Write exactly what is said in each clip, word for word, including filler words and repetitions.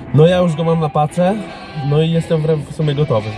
No ja już go mam na pace, no i jestem w sumie gotowy.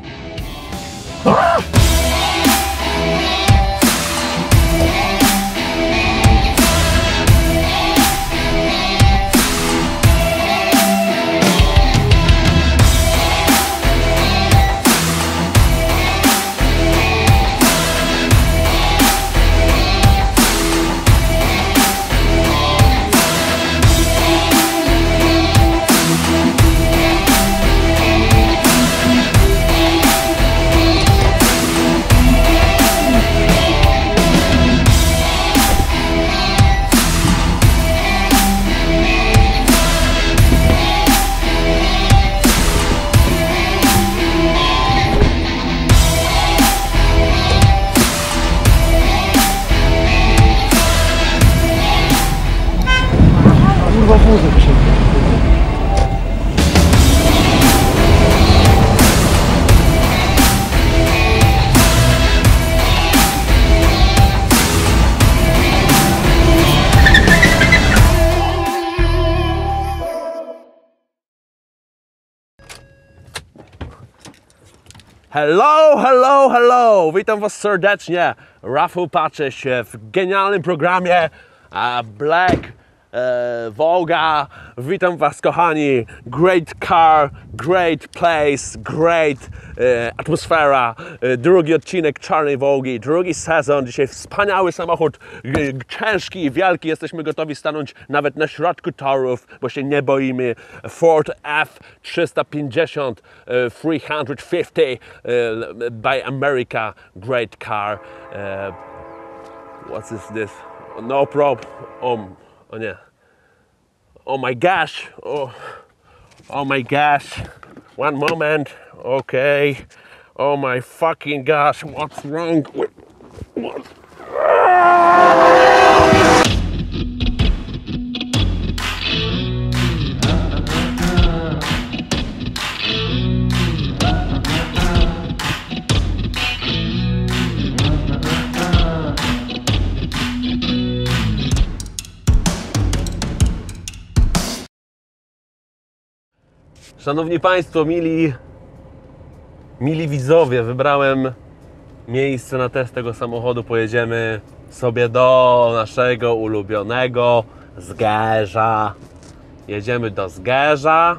Hello, hello, hello! Witam Was serdecznie. Rafał patrzy się w genialnym programie uh, Black uh, Volga. Witam Was, kochani. Great car, great place, great uh, atmosfera. Uh, drugi odcinek Czarnej Volgi, drugi sezon. Dzisiaj wspaniały samochód, ciężki i wielki. Jesteśmy gotowi stanąć nawet na środku torów, bo się nie boimy. Ford F trzysta pięćdziesiąt, uh, trzysta pięćdziesiąt uh, by America. Great car. Uh, what's this? this? No problem. Um, oh nie. Oh my gosh. Oh, oh my gosh. One moment. Okay. Oh my fucking gosh. What's wrong with what? Szanowni Państwo, mili, mili widzowie, wybrałem miejsce na test tego samochodu. Pojedziemy sobie do naszego ulubionego Zgierza. Jedziemy do Zgierza.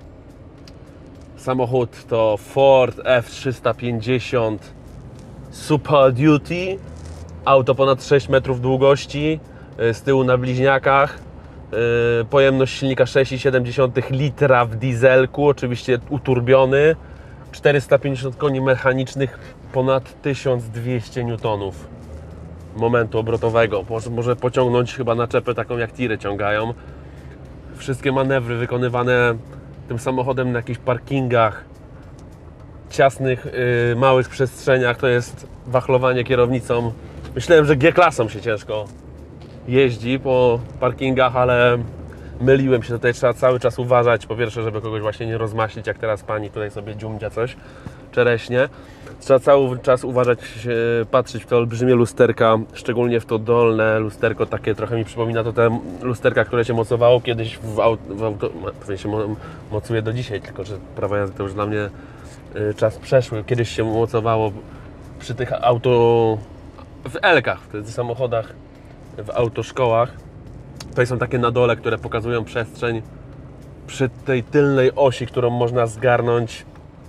Samochód to Ford F trzysta pięćdziesiąt Super Duty. Auto ponad sześć metrów długości, z tyłu na bliźniakach. Yy, pojemność silnika sześć i siedem litra w dieselku, oczywiście uturbiony, czterysta pięćdziesiąt koni mechanicznych, ponad tysiąc dwieście niutonów momentu obrotowego. Może, może pociągnąć chyba naczepę taką jak tiry ciągają. Wszystkie manewry wykonywane tym samochodem na jakichś parkingach, ciasnych, yy, małych przestrzeniach. To jest wachlowanie kierownicą. Myślałem, że G-klasą się ciężko jeździ po parkingach, ale myliłem się. Tutaj trzeba cały czas uważać, po pierwsze, żeby kogoś właśnie nie rozmaślić, jak teraz pani tutaj sobie dziumdzia coś, czereśnie. Trzeba cały czas uważać, patrzeć w te olbrzymie lusterka, szczególnie w to dolne lusterko, takie trochę mi przypomina to te lusterka, które się mocowało kiedyś w auto, w auto pewnie się mocuje do dzisiaj, tylko że prawa jazdy to już dla mnie czas przeszły. Kiedyś się mocowało przy tych auto, w Elkach, w tych samochodach, w autoszkołach. Tutaj są takie na dole, które pokazują przestrzeń przy tej tylnej osi, którą można zgarnąć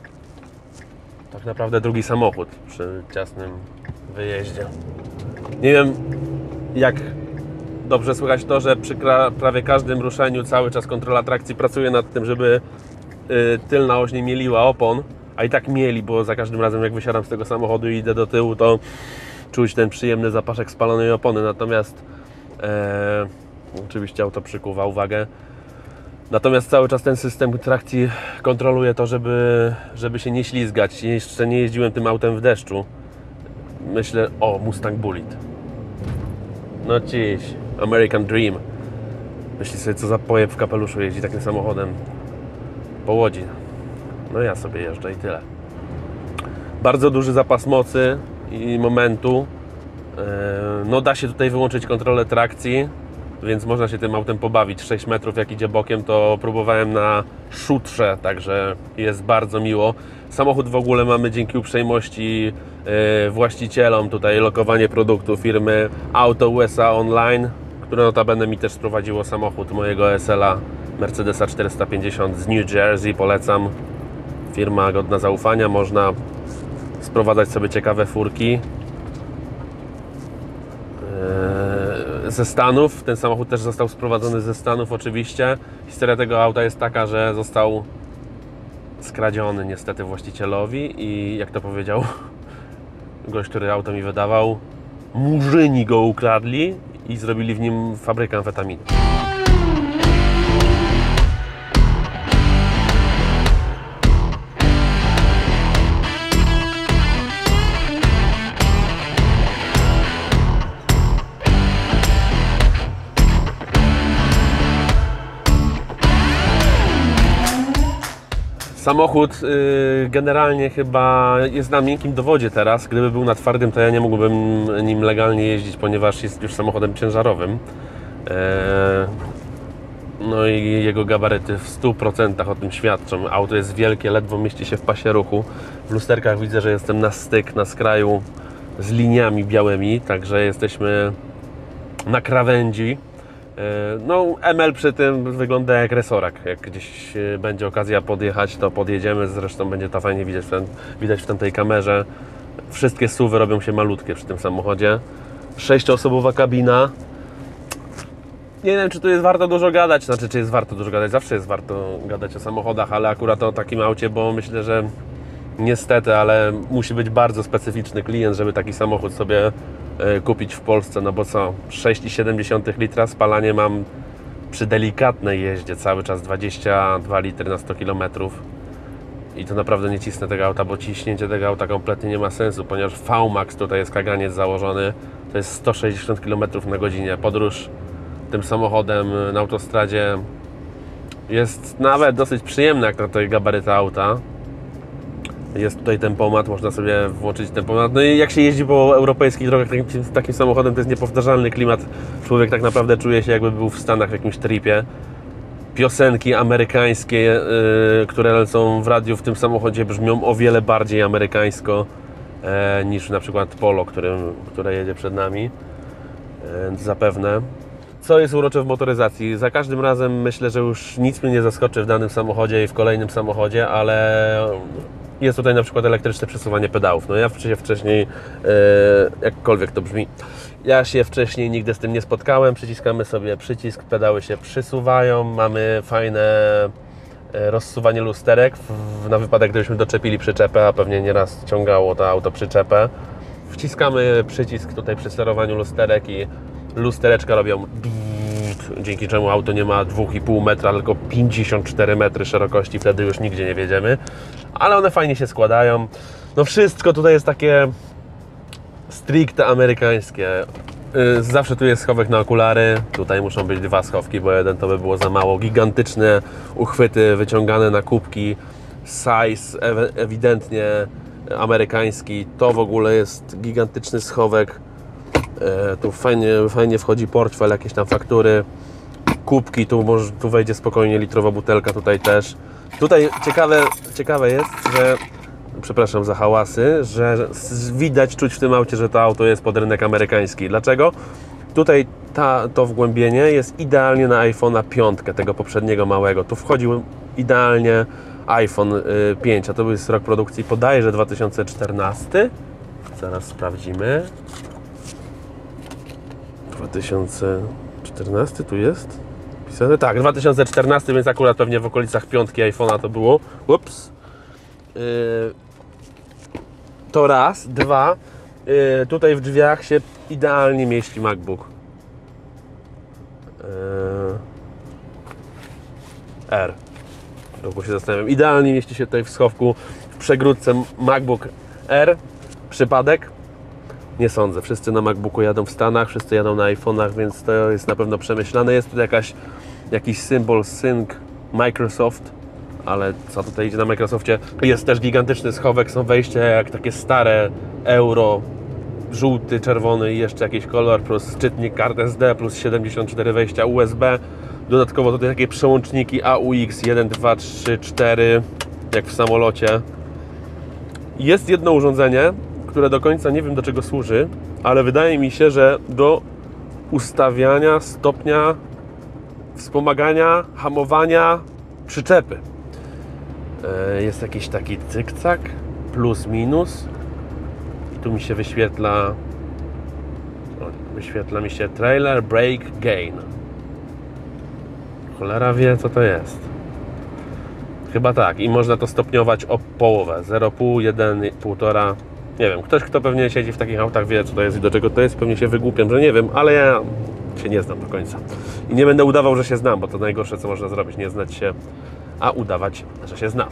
tak naprawdę drugi samochód przy ciasnym wyjeździe. Nie wiem, jak dobrze słychać to, że przy prawie każdym ruszeniu cały czas kontrola trakcji pracuje nad tym, żeby tylna oś nie mieliła opon, a i tak mieli, bo za każdym razem jak wysiadam z tego samochodu i idę do tyłu, to czuć ten przyjemny zapaszek spalonej opony. Natomiast e, oczywiście auto przykuwa uwagę. Natomiast cały czas ten system trakcji kontroluje to, żeby, żeby się nie ślizgać. Jeszcze nie jeździłem tym autem w deszczu. Myślę, o, Mustang Bullitt. No dziś, American Dream. Myśli sobie, co za pojeb w kapeluszu jeździ takim samochodem po Łodzi. No ja sobie jeżdżę i tyle. Bardzo duży zapas mocy i momentu. No da się tutaj wyłączyć kontrolę trakcji. więc można się tym autem pobawić. sześć metrów jak idzie bokiem, to próbowałem na szutrze, także jest bardzo miło. Samochód w ogóle mamy dzięki uprzejmości yy, właścicielom, tutaj lokowanie produktu firmy Auto U S A Online, które notabene mi też sprowadziło samochód mojego S L A Mercedesa czterysta pięćdziesiąt z New Jersey, polecam. Firma godna zaufania, można sprowadzać sobie ciekawe furki ze Stanów. Ten samochód też został sprowadzony ze Stanów oczywiście. Historia tego auta jest taka, że został skradziony niestety właścicielowi i jak to powiedział gość, który auto mi wydawał, murzyni go ukradli i zrobili w nim fabrykę amfetaminy. Samochód yy, generalnie chyba jest na miękkim dowodzie teraz. Gdyby był na twardym, to ja nie mógłbym nim legalnie jeździć, ponieważ jest już samochodem ciężarowym. Yy, no i jego gabaryty w stu procentach o tym świadczą. Auto jest wielkie, ledwo mieści się w pasie ruchu. W lusterkach widzę, że jestem na styk, na skraju z liniami białymi, także jesteśmy na krawędzi. No, M L przy tym wygląda jak resorak. Jak gdzieś będzie okazja podjechać, to podjedziemy. Zresztą będzie to fajnie widać w, ten, widać w tamtej kamerze. Wszystkie suwy robią się malutkie przy tym samochodzie. Sześcioosobowa kabina. Nie wiem, czy tu jest warto dużo gadać. Znaczy, czy jest warto dużo gadać. Zawsze jest warto gadać o samochodach, ale akurat o takim aucie, bo myślę, że niestety, ale musi być bardzo specyficzny klient, żeby taki samochód sobie kupić w Polsce, no bo co, sześć i siedem litra spalanie mam przy delikatnej jeździe cały czas dwadzieścia dwa litry na sto kilometrów i to naprawdę nie cisnę tego auta, bo ciśnięcie tego auta kompletnie nie ma sensu, ponieważ V max, tutaj jest kaganiec założony, to jest sto sześćdziesiąt kilometrów na godzinę. Podróż tym samochodem na autostradzie jest nawet dosyć przyjemna jak na tej gabaryty auta. Jest tutaj tempomat, można sobie włączyć tempomat. No i jak się jeździ po europejskich drogach takim, takim samochodem, to jest niepowtarzalny klimat. Człowiek tak naprawdę czuje się, jakby był w Stanach w jakimś tripie. Piosenki amerykańskie, yy, które lecą w radiu w tym samochodzie, brzmią o wiele bardziej amerykańsko yy, niż na przykład Polo, którym, które jedzie przed nami. Yy, zapewne. Co jest urocze w motoryzacji? Za każdym razem myślę, że już nic mnie nie zaskoczy w danym samochodzie i w kolejnym samochodzie, ale jest tutaj na przykład elektryczne przesuwanie pedałów. No ja się wcześniej, yy, jakkolwiek to brzmi, ja się wcześniej nigdy z tym nie spotkałem. Przyciskamy sobie przycisk, pedały się przysuwają, mamy fajne rozsuwanie lusterek w, na wypadek, gdybyśmy doczepili przyczepę, a pewnie nieraz ciągało to auto przyczepę. Wciskamy przycisk tutaj przy sterowaniu lusterek i lustereczka robią, dzięki czemu auto nie ma dwa i pół metra, tylko pięćdziesiąt cztery metry szerokości, wtedy już nigdzie nie wiedziemy, ale one fajnie się składają. No wszystko tutaj jest takie stricte amerykańskie. Zawsze tu jest schowek na okulary, tutaj muszą być dwa schowki, bo jeden to by było za mało. Gigantyczne uchwyty wyciągane na kubki, size ewidentnie amerykański, to w ogóle jest gigantyczny schowek. Tu fajnie, fajnie wchodzi portfel, jakieś tam faktury, kubki, tu, może, tu wejdzie spokojnie litrowa butelka, tutaj też. Tutaj ciekawe, ciekawe jest, że, przepraszam za hałasy, że widać, czuć w tym aucie, że to auto jest pod rynek amerykański. Dlaczego? Tutaj ta, to wgłębienie jest idealnie na iPhone'a pięć, tego poprzedniego małego. Tu wchodził idealnie iPhone pięć, a to jest rok produkcji bodajże dwa tysiące czternasty. Zaraz sprawdzimy. dwa tysiące czternasty tu jest pisane? Tak, dwa tysiące czternasty, więc akurat pewnie w okolicach piątki iPhone'a to było. Ups. Yy, to raz, dwa. Yy, tutaj w drzwiach się idealnie mieści MacBook yy, R. Długo się zastanawiam. Idealnie mieści się tutaj w schowku, w przegródce MacBook R. Przypadek? Nie sądzę. Wszyscy na MacBooku jadą w Stanach, wszyscy jadą na iPhone'ach, więc to jest na pewno przemyślane. Jest tu jakaś, jakiś symbol Sync Microsoft, ale co tutaj idzie na Microsoftie? Jest też gigantyczny schowek, są wejścia jak takie stare euro żółty, czerwony i jeszcze jakiś kolor, plus czytnik kart S D, plus siedemdziesiąt cztery wejścia U S B. Dodatkowo tutaj takie przełączniki A U X jeden, dwa, trzy, cztery, jak w samolocie. Jest jedno urządzenie, które do końca nie wiem do czego służy, ale wydaje mi się, że do ustawiania stopnia wspomagania, hamowania przyczepy. Jest jakiś taki cykcak, plus, minus. I tu mi się wyświetla wyświetla mi się trailer brake gain. Cholera wie co to jest. Chyba tak. I można to stopniować o połowę. zero przecinek pięć, jeden, półtora. Nie wiem. Ktoś, kto pewnie siedzi w takich autach, wie co to jest i do czego to jest. Pewnie się wygłupiam, że nie wiem, ale ja się nie znam do końca. I nie będę udawał, że się znam, bo to najgorsze co można zrobić. Nie znać się, a udawać, że się znam.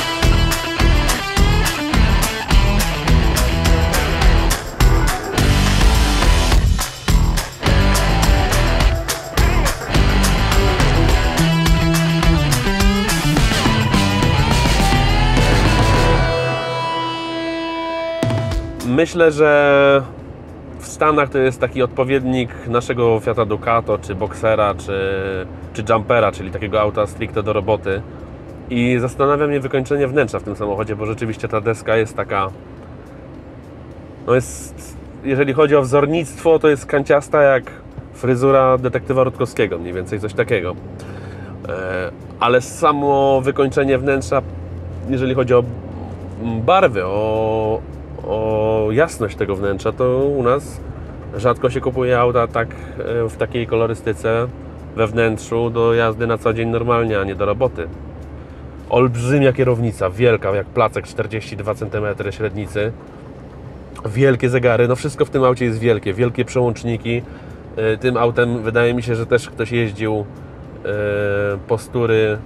Myślę, że w Stanach to jest taki odpowiednik naszego Fiata Ducato, czy Boxera, czy, czy Jumpera, czyli takiego auta stricte do roboty. I zastanawia mnie wykończenie wnętrza w tym samochodzie, bo rzeczywiście ta deska jest taka... No jest, jeżeli chodzi o wzornictwo, to jest kanciasta jak fryzura detektywa Rutkowskiego, mniej więcej coś takiego. Ale samo wykończenie wnętrza, jeżeli chodzi o barwy, o... o jasność tego wnętrza, to u nas rzadko się kupuje auta tak w takiej kolorystyce we wnętrzu do jazdy na co dzień normalnie, a nie do roboty. Olbrzymia kierownica, wielka jak placek, czterdzieści dwa centymetry średnicy, wielkie zegary, no wszystko w tym aucie jest wielkie, wielkie przełączniki. Tym autem wydaje mi się, że też ktoś jeździł postury,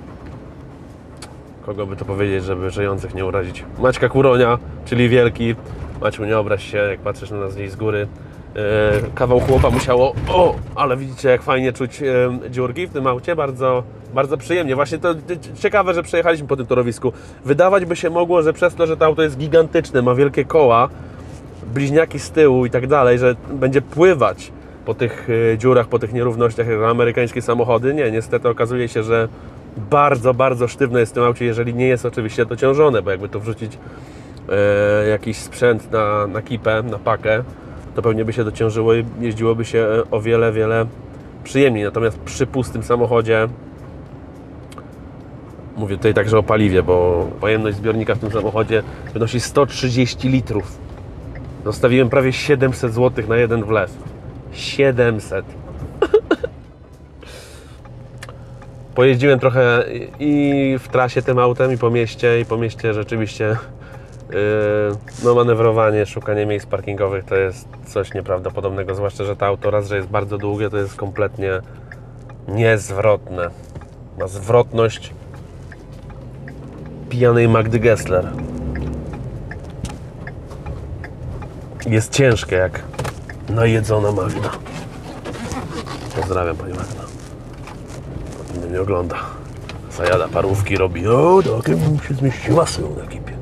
kogo by to powiedzieć, żeby żyjących nie urazić. Maćka Kuronia, czyli wielki. Maciu, nie obraź się, jak patrzysz na nas gdzieś z góry. E, kawał chłopa musiało... O! Ale widzicie, jak fajnie czuć e, dziurki w tym aucie. Bardzo, bardzo przyjemnie. Właśnie to ciekawe, że przejechaliśmy po tym torowisku. Wydawać by się mogło, że przez to, że to auto jest gigantyczne, ma wielkie koła, bliźniaki z tyłu i tak dalej, że będzie pływać po tych e, dziurach, po tych nierównościach jak amerykańskie samochody. Nie, niestety okazuje się, że bardzo, bardzo sztywno jest w tym aucie, jeżeli nie jest oczywiście dociążone, bo jakby tu wrzucić e, jakiś sprzęt na, na kipę, na pakę, to pewnie by się dociążyło i jeździłoby się o wiele, wiele przyjemniej. Natomiast przy pustym samochodzie, mówię tutaj także o paliwie, bo pojemność zbiornika w tym samochodzie wynosi sto trzydzieści litrów. Zostawiłem prawie siedemset złotych na jeden wlew. siedemset. Pojeździłem trochę i w trasie tym autem, i po mieście, i po mieście rzeczywiście yy, no manewrowanie, szukanie miejsc parkingowych to jest coś nieprawdopodobnego, zwłaszcza, że to auto raz, że jest bardzo długie, to jest kompletnie niezwrotne. Ma zwrotność pijanej Magdy Gessler. Jest ciężkie jak najedzona Magda. Pozdrawiam Pani Magda. Nie ogląda. Zajada parówki, robi. O, tak bym się zmieściła z na ekipie.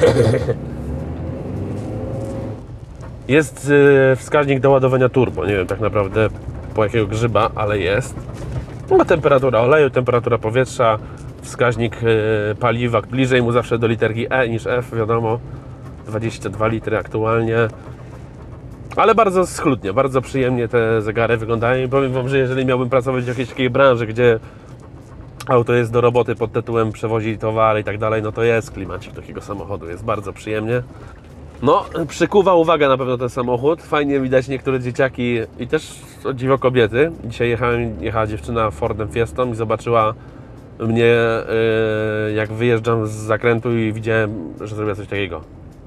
Jest yy, wskaźnik doładowania turbo. Nie wiem tak naprawdę po jakiego grzyba, ale jest. Ma temperatura oleju, temperatura powietrza, wskaźnik yy, paliwa. Bliżej mu zawsze do literki E niż F, wiadomo. dwadzieścia dwa litry aktualnie. Ale bardzo schludnie, bardzo przyjemnie te zegary wyglądają. I powiem Wam, że jeżeli miałbym pracować w jakiejś takiej branży, gdzie auto jest do roboty pod tytułem przewozi towary i tak dalej, no to jest klimacik takiego samochodu, jest bardzo przyjemnie. No, przykuwa uwagę na pewno ten samochód. Fajnie widać niektóre dzieciaki i też o dziwo kobiety. Dzisiaj jechałem, jechała dziewczyna Fordem Fiestą i zobaczyła mnie, yy, jak wyjeżdżam z zakrętu i widziałem, że zrobiła coś takiego.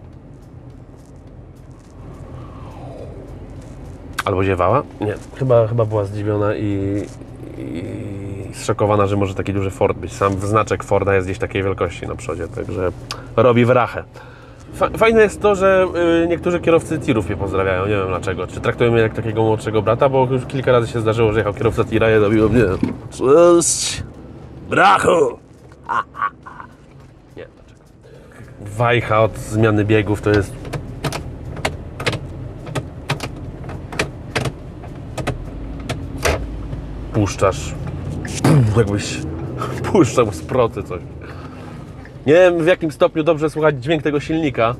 Albo ziewała? Nie, chyba, chyba była zdziwiona i, i zszokowana, że może taki duży Ford być. Sam znaczek Forda jest gdzieś takiej wielkości na przodzie, także robi wrachę. Fajne jest to, że niektórzy kierowcy tirów mnie pozdrawiają, nie wiem dlaczego. Czy traktują mnie jak takiego młodszego brata, bo już kilka razy się zdarzyło, że jechał kierowca tira i robił mnie: cześć, brachu! Nie, dlaczego? Wajcha od zmiany biegów to jest puszczasz, jakbyś puszczał z procy coś. Nie wiem, w jakim stopniu dobrze słychać dźwięk tego silnika.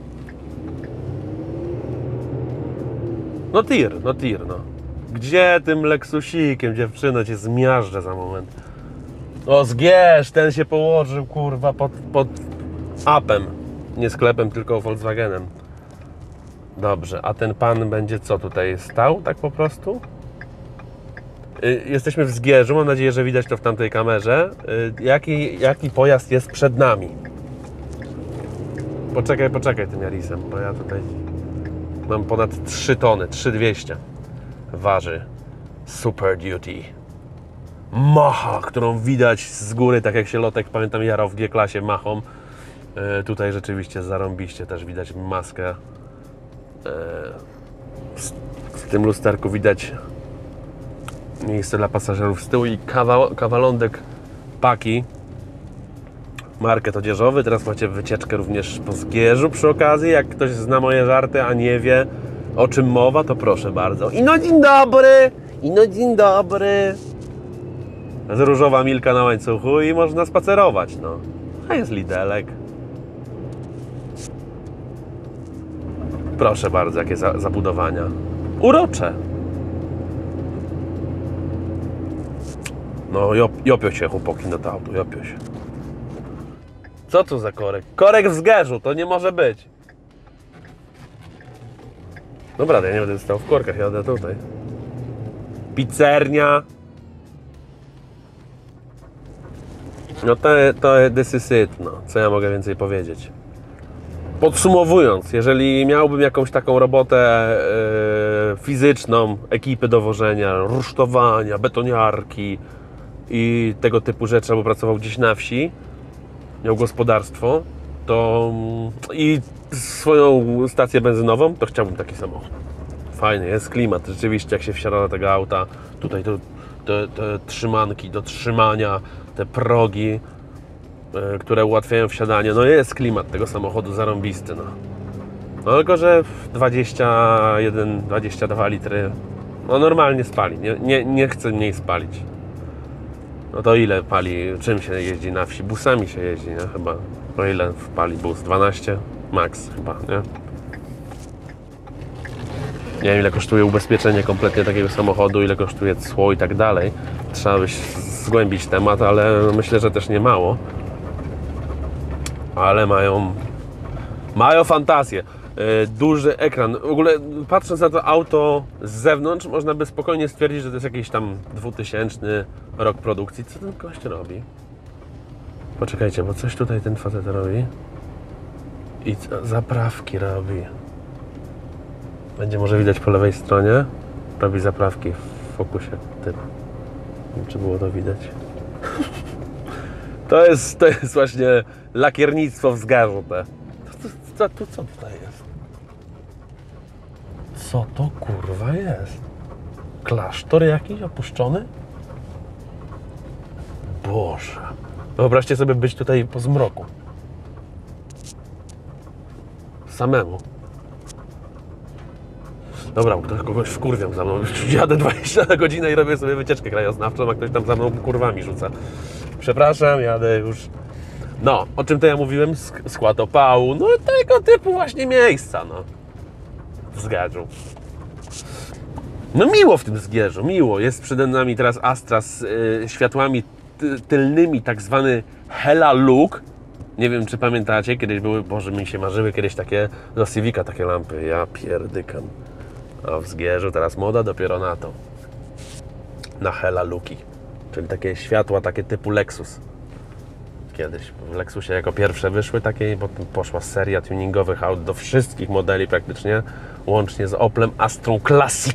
No tir, no tir, no. Gdzie tym Lexusikiem, dziewczyno, cię zmiażdżę za moment. O, zgierz, ten się położył, kurwa, pod, pod apem. Nie sklepem, tylko Volkswagenem. Dobrze, a ten pan będzie co tutaj stał, tak po prostu? Jesteśmy w Zgierzu, mam nadzieję, że widać to w tamtej kamerze. Jaki, jaki pojazd jest przed nami? Poczekaj, poczekaj tym Yarisem, bo ja tutaj mam ponad trzy tony, trzy tysiące dwieście waży Super Duty Macha, którą widać z góry, tak jak się Lotek, pamiętam, jarał w G-klasie Machą. E, tutaj rzeczywiście zarąbiście też widać maskę. E, w, w tym lusterku widać miejsce dla pasażerów z tyłu i kawał, kawalądek paki. Market odzieżowy. Teraz macie wycieczkę również po Zgierzu przy okazji. Jak ktoś zna moje żarty, a nie wie, o czym mowa, to proszę bardzo. Ino dzień dobry! Ino dzień dobry! Z różowa milka na łańcuchu i można spacerować, no. A jest Lidelek. Proszę bardzo, jakie za, zabudowania. Urocze. No, jop, jopio się, chłopaki, na to auto, jopio się. Co tu za korek? Korek w Zgierzu, to nie może być. Dobra, ja nie będę stał w korkach, jadę tutaj. Pizzernia. No to, to this is it, no. Co ja mogę więcej powiedzieć? Podsumowując, jeżeli miałbym jakąś taką robotę yy, fizyczną, ekipy dowożenia, rusztowania, betoniarki i tego typu rzeczy, albo pracował gdzieś na wsi, miał gospodarstwo, to i swoją stację benzynową, to chciałbym taki samochód. Fajny, jest klimat, rzeczywiście, jak się wsiada do tego auta, tutaj to, te, te trzymanki do trzymania, te progi, y, które ułatwiają wsiadanie, no jest klimat tego samochodu zarąbisty, no. No tylko, że dwadzieścia jeden, dwadzieścia dwa litry, no normalnie spali, nie, nie, nie chcę mniej spalić. No to ile pali, czym się jeździ na wsi? Busami się jeździ, nie? Chyba. No ile wpali bus? dwanaście? Max chyba, nie? Nie wiem, ile kosztuje ubezpieczenie kompletnie takiego samochodu, ile kosztuje cło i tak dalej. Trzeba by zgłębić temat, ale myślę, że też nie mało. Ale mają... Mają fantazję. Duży ekran. W ogóle patrząc na to auto z zewnątrz, można by spokojnie stwierdzić, że to jest jakiś tam dwutysięczny rok produkcji. Co ten gość robi? Poczekajcie, bo coś tutaj ten facet robi. I zaprawki robi. Będzie może widać po lewej stronie. Robi zaprawki w fokusie. Typ. Nie wiem, czy było to widać. To jest, to jest właśnie lakiernictwo w Zgierzu. Co, tu co tutaj jest? Co to kurwa jest? Klasztor jakiś opuszczony? Boże. Wyobraźcie sobie być tutaj po zmroku. Samemu. Dobra, ktoś kogoś wkurwiam za mną. Jadę dwadzieścia na godzinę i robię sobie wycieczkę krajoznawczą, a ktoś tam za mną kurwami rzuca. Przepraszam, jadę już. No, o czym to ja mówiłem? Skład opału, no tego typu właśnie miejsca, no. W Zgierzu. No miło w tym Zgierzu, miło. Jest przed nami teraz Astra z y, światłami ty, tylnymi, tak zwany Hella Look. Nie wiem, czy pamiętacie, kiedyś były, Boże, mi się marzyły kiedyś takie, do Civica takie lampy, ja pierdykam. A w Zgierzu teraz moda dopiero na to. Na Hella Looki. Czyli takie światła, takie typu Lexus. Kiedyś w Lexusie jako pierwsze wyszły takie, potem poszła seria tuningowych aut do wszystkich modeli praktycznie, łącznie z Oplem Astrą Classic.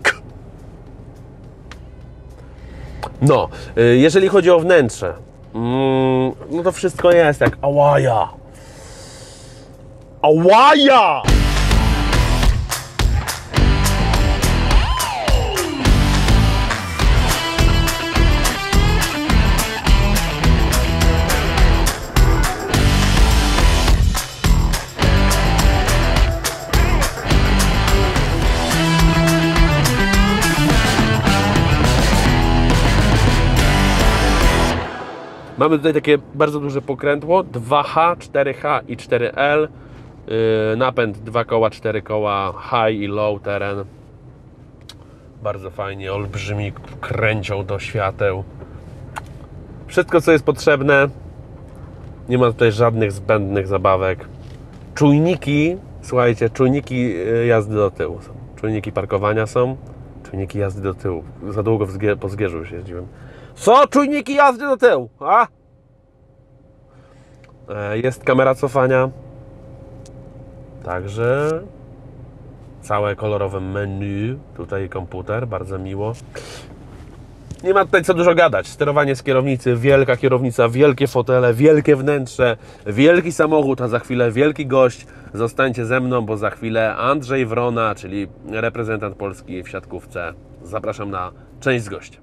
No, jeżeli chodzi o wnętrze, no to wszystko jest jak ałaja. Ałaja! Mamy tutaj takie bardzo duże pokrętło, dwa H, cztery H i cztery L. Yy, napęd dwa koła, cztery koła, high i low teren. Bardzo fajnie, olbrzymi kręcią do świateł. Wszystko, co jest potrzebne. Nie ma tutaj żadnych zbędnych zabawek. Czujniki, słuchajcie, czujniki jazdy do tyłu są. Czujniki parkowania są. Czujniki jazdy do tyłu. Za długo w zgie, po Zgierzu już jeździłem. Co? Czujniki jazdy do tyłu, a? Jest kamera cofania. Także całe kolorowe menu. Tutaj komputer, bardzo miło. Nie ma tutaj co dużo gadać. Sterowanie z kierownicy, wielka kierownica, wielkie fotele, wielkie wnętrze, wielki samochód, a za chwilę wielki gość. Zostańcie ze mną, bo za chwilę Andrzej Wrona, czyli reprezentant Polski w siatkówce. Zapraszam na część z gościem.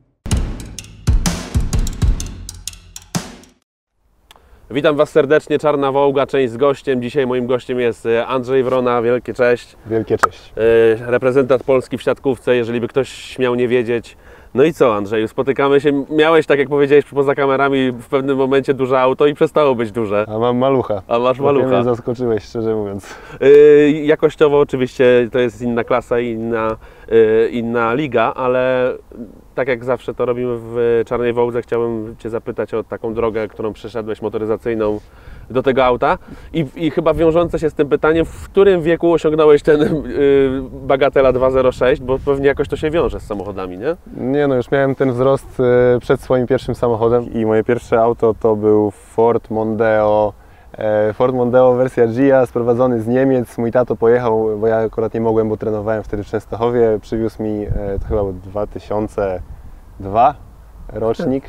Witam Was serdecznie, Czarna Wołga, część z gościem. Dzisiaj moim gościem jest Andrzej Wrona, wielkie cześć. Wielkie cześć. Reprezentant Polski w siatkówce, jeżeli by ktoś śmiał nie wiedzieć. No i co, Andrzeju, spotykamy się, miałeś, tak jak powiedziałeś, poza kamerami w pewnym momencie duże auto i przestało być duże. A mam malucha. A masz malucha. Mnie zaskoczyłeś, szczerze mówiąc. Yy, jakościowo oczywiście to jest inna klasa, inna, yy, inna liga, ale tak jak zawsze to robimy w Czarnej Wołdze, chciałbym Cię zapytać o taką drogę, którą przeszedłeś motoryzacyjną do tego auta i, i chyba wiążące się z tym pytaniem, w którym wieku osiągnąłeś ten yy, Bagatela dwa zero sześć, bo pewnie jakoś to się wiąże z samochodami, nie? Nie no, już miałem ten wzrost yy, przed swoim pierwszym samochodem i moje pierwsze auto to był Ford Mondeo. Yy, Ford Mondeo wersja Ghia, sprowadzony z Niemiec. Mój tato pojechał, bo ja akurat nie mogłem, bo trenowałem wtedy w Częstochowie. Przywiózł mi, yy, to chyba był dwa tysiące drugi rocznik.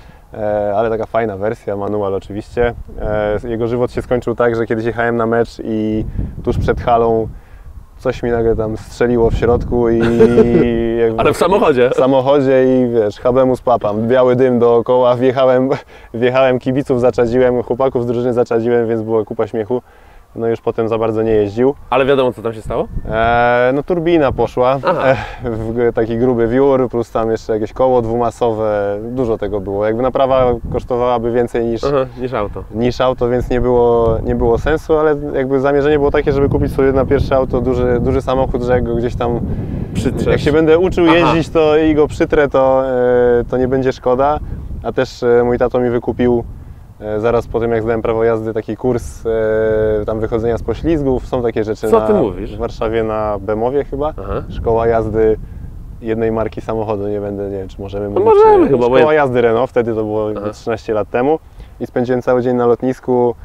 Ale taka fajna wersja, manual oczywiście. Jego żywot się skończył tak, że kiedyś jechałem na mecz i tuż przed halą coś mi nagle tam strzeliło w środku i... jakby Ale w samochodzie? W samochodzie i wiesz, habemus papam, biały dym dookoła, wjechałem, wjechałem kibiców, zaczadziłem, chłopaków z drużyny zaczadziłem, więc była kupa śmiechu. No już potem za bardzo nie jeździł. Ale wiadomo, co tam się stało? E, no turbina poszła, e, w taki gruby wiór, plus tam jeszcze jakieś koło dwumasowe, dużo tego było. Jakby naprawa kosztowałaby więcej niż, Aha, niż auto. niż auto, więc nie było, nie było sensu, ale jakby zamierzenie było takie, żeby kupić sobie na pierwsze auto duży, duży samochód, że jak go gdzieś tam przytrzesz. Jak się będę uczył Aha. jeździć to i go przytrę, to, e, to nie będzie szkoda. A też e, mój tato mi wykupił zaraz po tym, jak zdałem prawo jazdy, taki kurs e, tam wychodzenia z poślizgów. Są takie rzeczy Co na, ty mówisz? w Warszawie na Bemowie chyba. Aha. Szkoła jazdy jednej marki samochodu, nie będę, nie wiem, czy możemy no mówić. Możemy chyba. Szkoła bo... jazdy Renault, wtedy to było Aha. trzynaście lat temu. I spędziłem cały dzień na lotnisku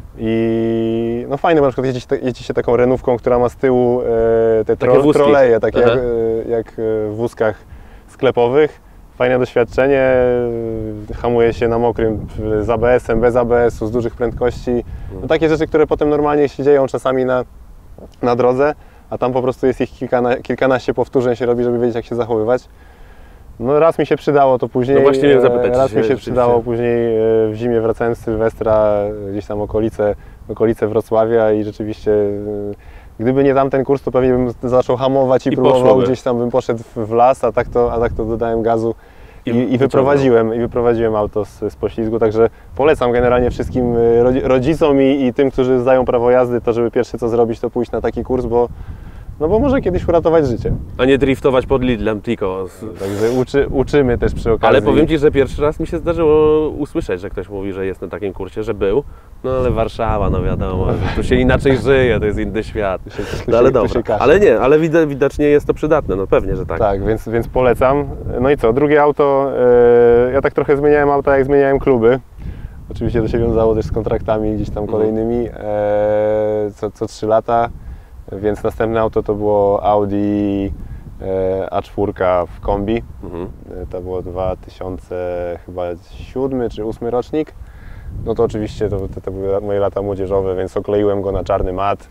i no fajne, bo na przykład jeździ, jeździ się taką renówką, która ma z tyłu e, te takie tro, troleje, takie jak, jak w wózkach sklepowych. Fajne doświadczenie, hamuje się na mokrym z A B S-em, bez A B S-u, z dużych prędkości. No takie rzeczy, które potem normalnie się dzieją czasami na, na drodze, a tam po prostu jest ich kilkana, kilkanaście powtórzeń się robi, żeby wiedzieć, jak się zachowywać. No raz mi się przydało to później, no właśnie miałem zapytać, raz mi się przydało później w zimie, wracając z Sylwestra, gdzieś tam okolice, okolice Wrocławia i rzeczywiście gdyby nie tamten kurs, to pewnie bym zaczął hamować i, I próbował poszłoby. Gdzieś tam bym poszedł w las, a tak to, a tak to dodałem gazu i, I, i, wyprowadziłem, i wyprowadziłem auto z, z poślizgu, także polecam generalnie wszystkim rodzicom i, i tym, którzy zdają prawo jazdy, to żeby pierwsze co zrobić, to pójść na taki kurs, bo no bo może kiedyś uratować życie. A nie driftować pod Lidlem, tylko. Także uczy, uczymy też przy okazji. Ale powiem Ci, że pierwszy raz mi się zdarzyło usłyszeć, że ktoś mówi, że jest na takim kursie, że był. No ale Warszawa, no wiadomo, tu się inaczej żyje, to jest inny świat. Tu się, tu no, ale dobra. Ale nie, ale widocznie jest to przydatne, no pewnie, że tak. Tak, więc, więc polecam. No i co, drugie auto, yy, ja tak trochę zmieniałem auta, jak zmieniałem kluby. Oczywiście to się wiązało też z kontraktami gdzieś tam kolejnymi, yy, co, co trzy lata. Więc następne auto to było Audi e, A cztery w kombi. Mhm. E, to było dwa tysiące siódmy czy ósmy rocznik. No to oczywiście to, to, to były moje lata młodzieżowe, więc okleiłem go na czarny mat.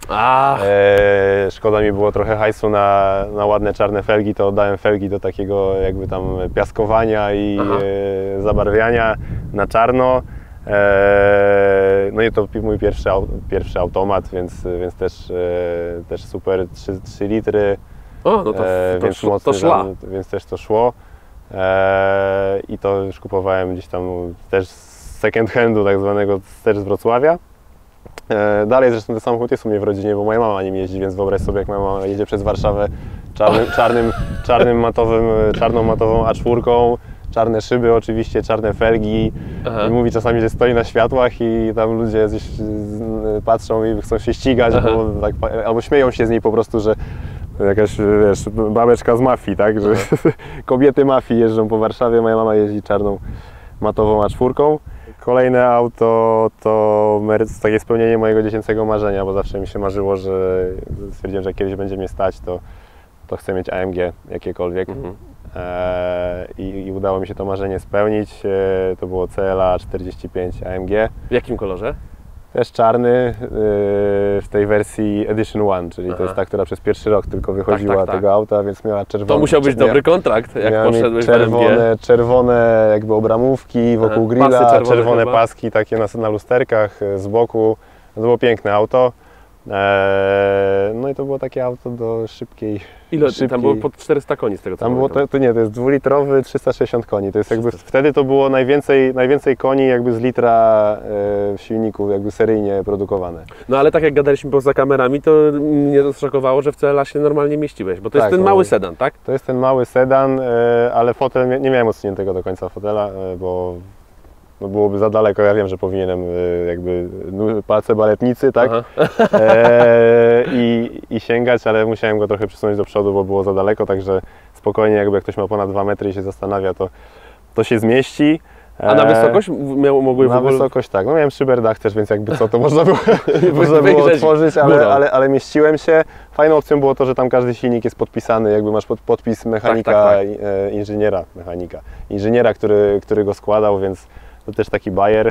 E, szkoda mi było trochę hajsu na, na ładne czarne felgi, to oddałem felgi do takiego jakby tam piaskowania i e, zabarwiania na czarno. No i to mój pierwszy, pierwszy automat, więc, więc też, też super, trzy litry, o, no to, e, to, więc, to, mocny, to szła. więc też to szło. E, I to już kupowałem gdzieś tam też z second handu tak zwanego, też z Wrocławia. E, dalej zresztą ten samochód jest u mnie w rodzinie, bo moja mama nim jeździ, więc wyobraź sobie, jak moja mama jedzie przez Warszawę czarnym, czarnym, czarnym matowym, czarną matową A cztery, czarne szyby oczywiście, czarne felgi. Aha. I mówi czasami, że stoi na światłach i tam ludzie gdzieś patrzą i chcą się ścigać, bo tak, albo śmieją się z niej po prostu, że jakaś, wiesz, babeczka z mafii, tak, że kobiety mafii jeżdżą po Warszawie, moja mama jeździ czarną matową A cztery. Kolejne auto to takie spełnienie mojego dziecięcego marzenia, bo zawsze mi się marzyło, że stwierdziłem, że jak kiedyś będzie mnie stać, to, to chcę mieć A M G jakiekolwiek. Mhm. E, i, I udało mi się to marzenie spełnić. E, to było C L A czterdzieści pięć A M G. W jakim kolorze? Też czarny, yy, w tej wersji Edition One, czyli Aha. to jest ta, która przez pierwszy rok tylko wychodziła tak, tak, tego tak. auta, więc miała czerwone... To musiał być miała, dobry kontrakt, jak poszedłeś czerwone, w A M G. czerwone jakby obramówki wokół Aha, grilla, czerwone, czerwone paski takie na, na lusterkach z boku. To było piękne auto. Eee, no i to było takie auto do szybkiej... Ile? szybkiej... Tam było pod czterysta koni z tego co Tam było to, to nie, to jest dwulitrowy, trzysta sześćdziesiąt koni. To jest jakby, wtedy to było najwięcej, najwięcej koni jakby z litra e, w silniku jakby seryjnie produkowane. No ale tak jak gadaliśmy poza kamerami, to mnie to zszokowało, że w C L A się normalnie mieściłeś, bo to tak, jest ten mały no, sedan, tak? To jest ten mały sedan, e, ale fotel, nie miałem odsuniętego do końca fotela, e, bo no byłoby za daleko, ja wiem, że powinienem jakby palce baletnicy, tak? E, i, i sięgać, ale musiałem go trochę przesunąć do przodu, bo było za daleko, także spokojnie, jakby jak ktoś ma ponad dwa metry i się zastanawia, to, to się zmieści. A na wysokość miał, mogły Na w ogóle... wysokość tak, no miałem szyberdach też, więc jakby co, to można było, można było otworzyć, ale, ale, ale mieściłem się. Fajną opcją było to, że tam każdy silnik jest podpisany, jakby masz pod, podpis mechanika, tak, tak, tak. inżyniera, mechanika, inżyniera, który, który go składał, więc to też taki bajer.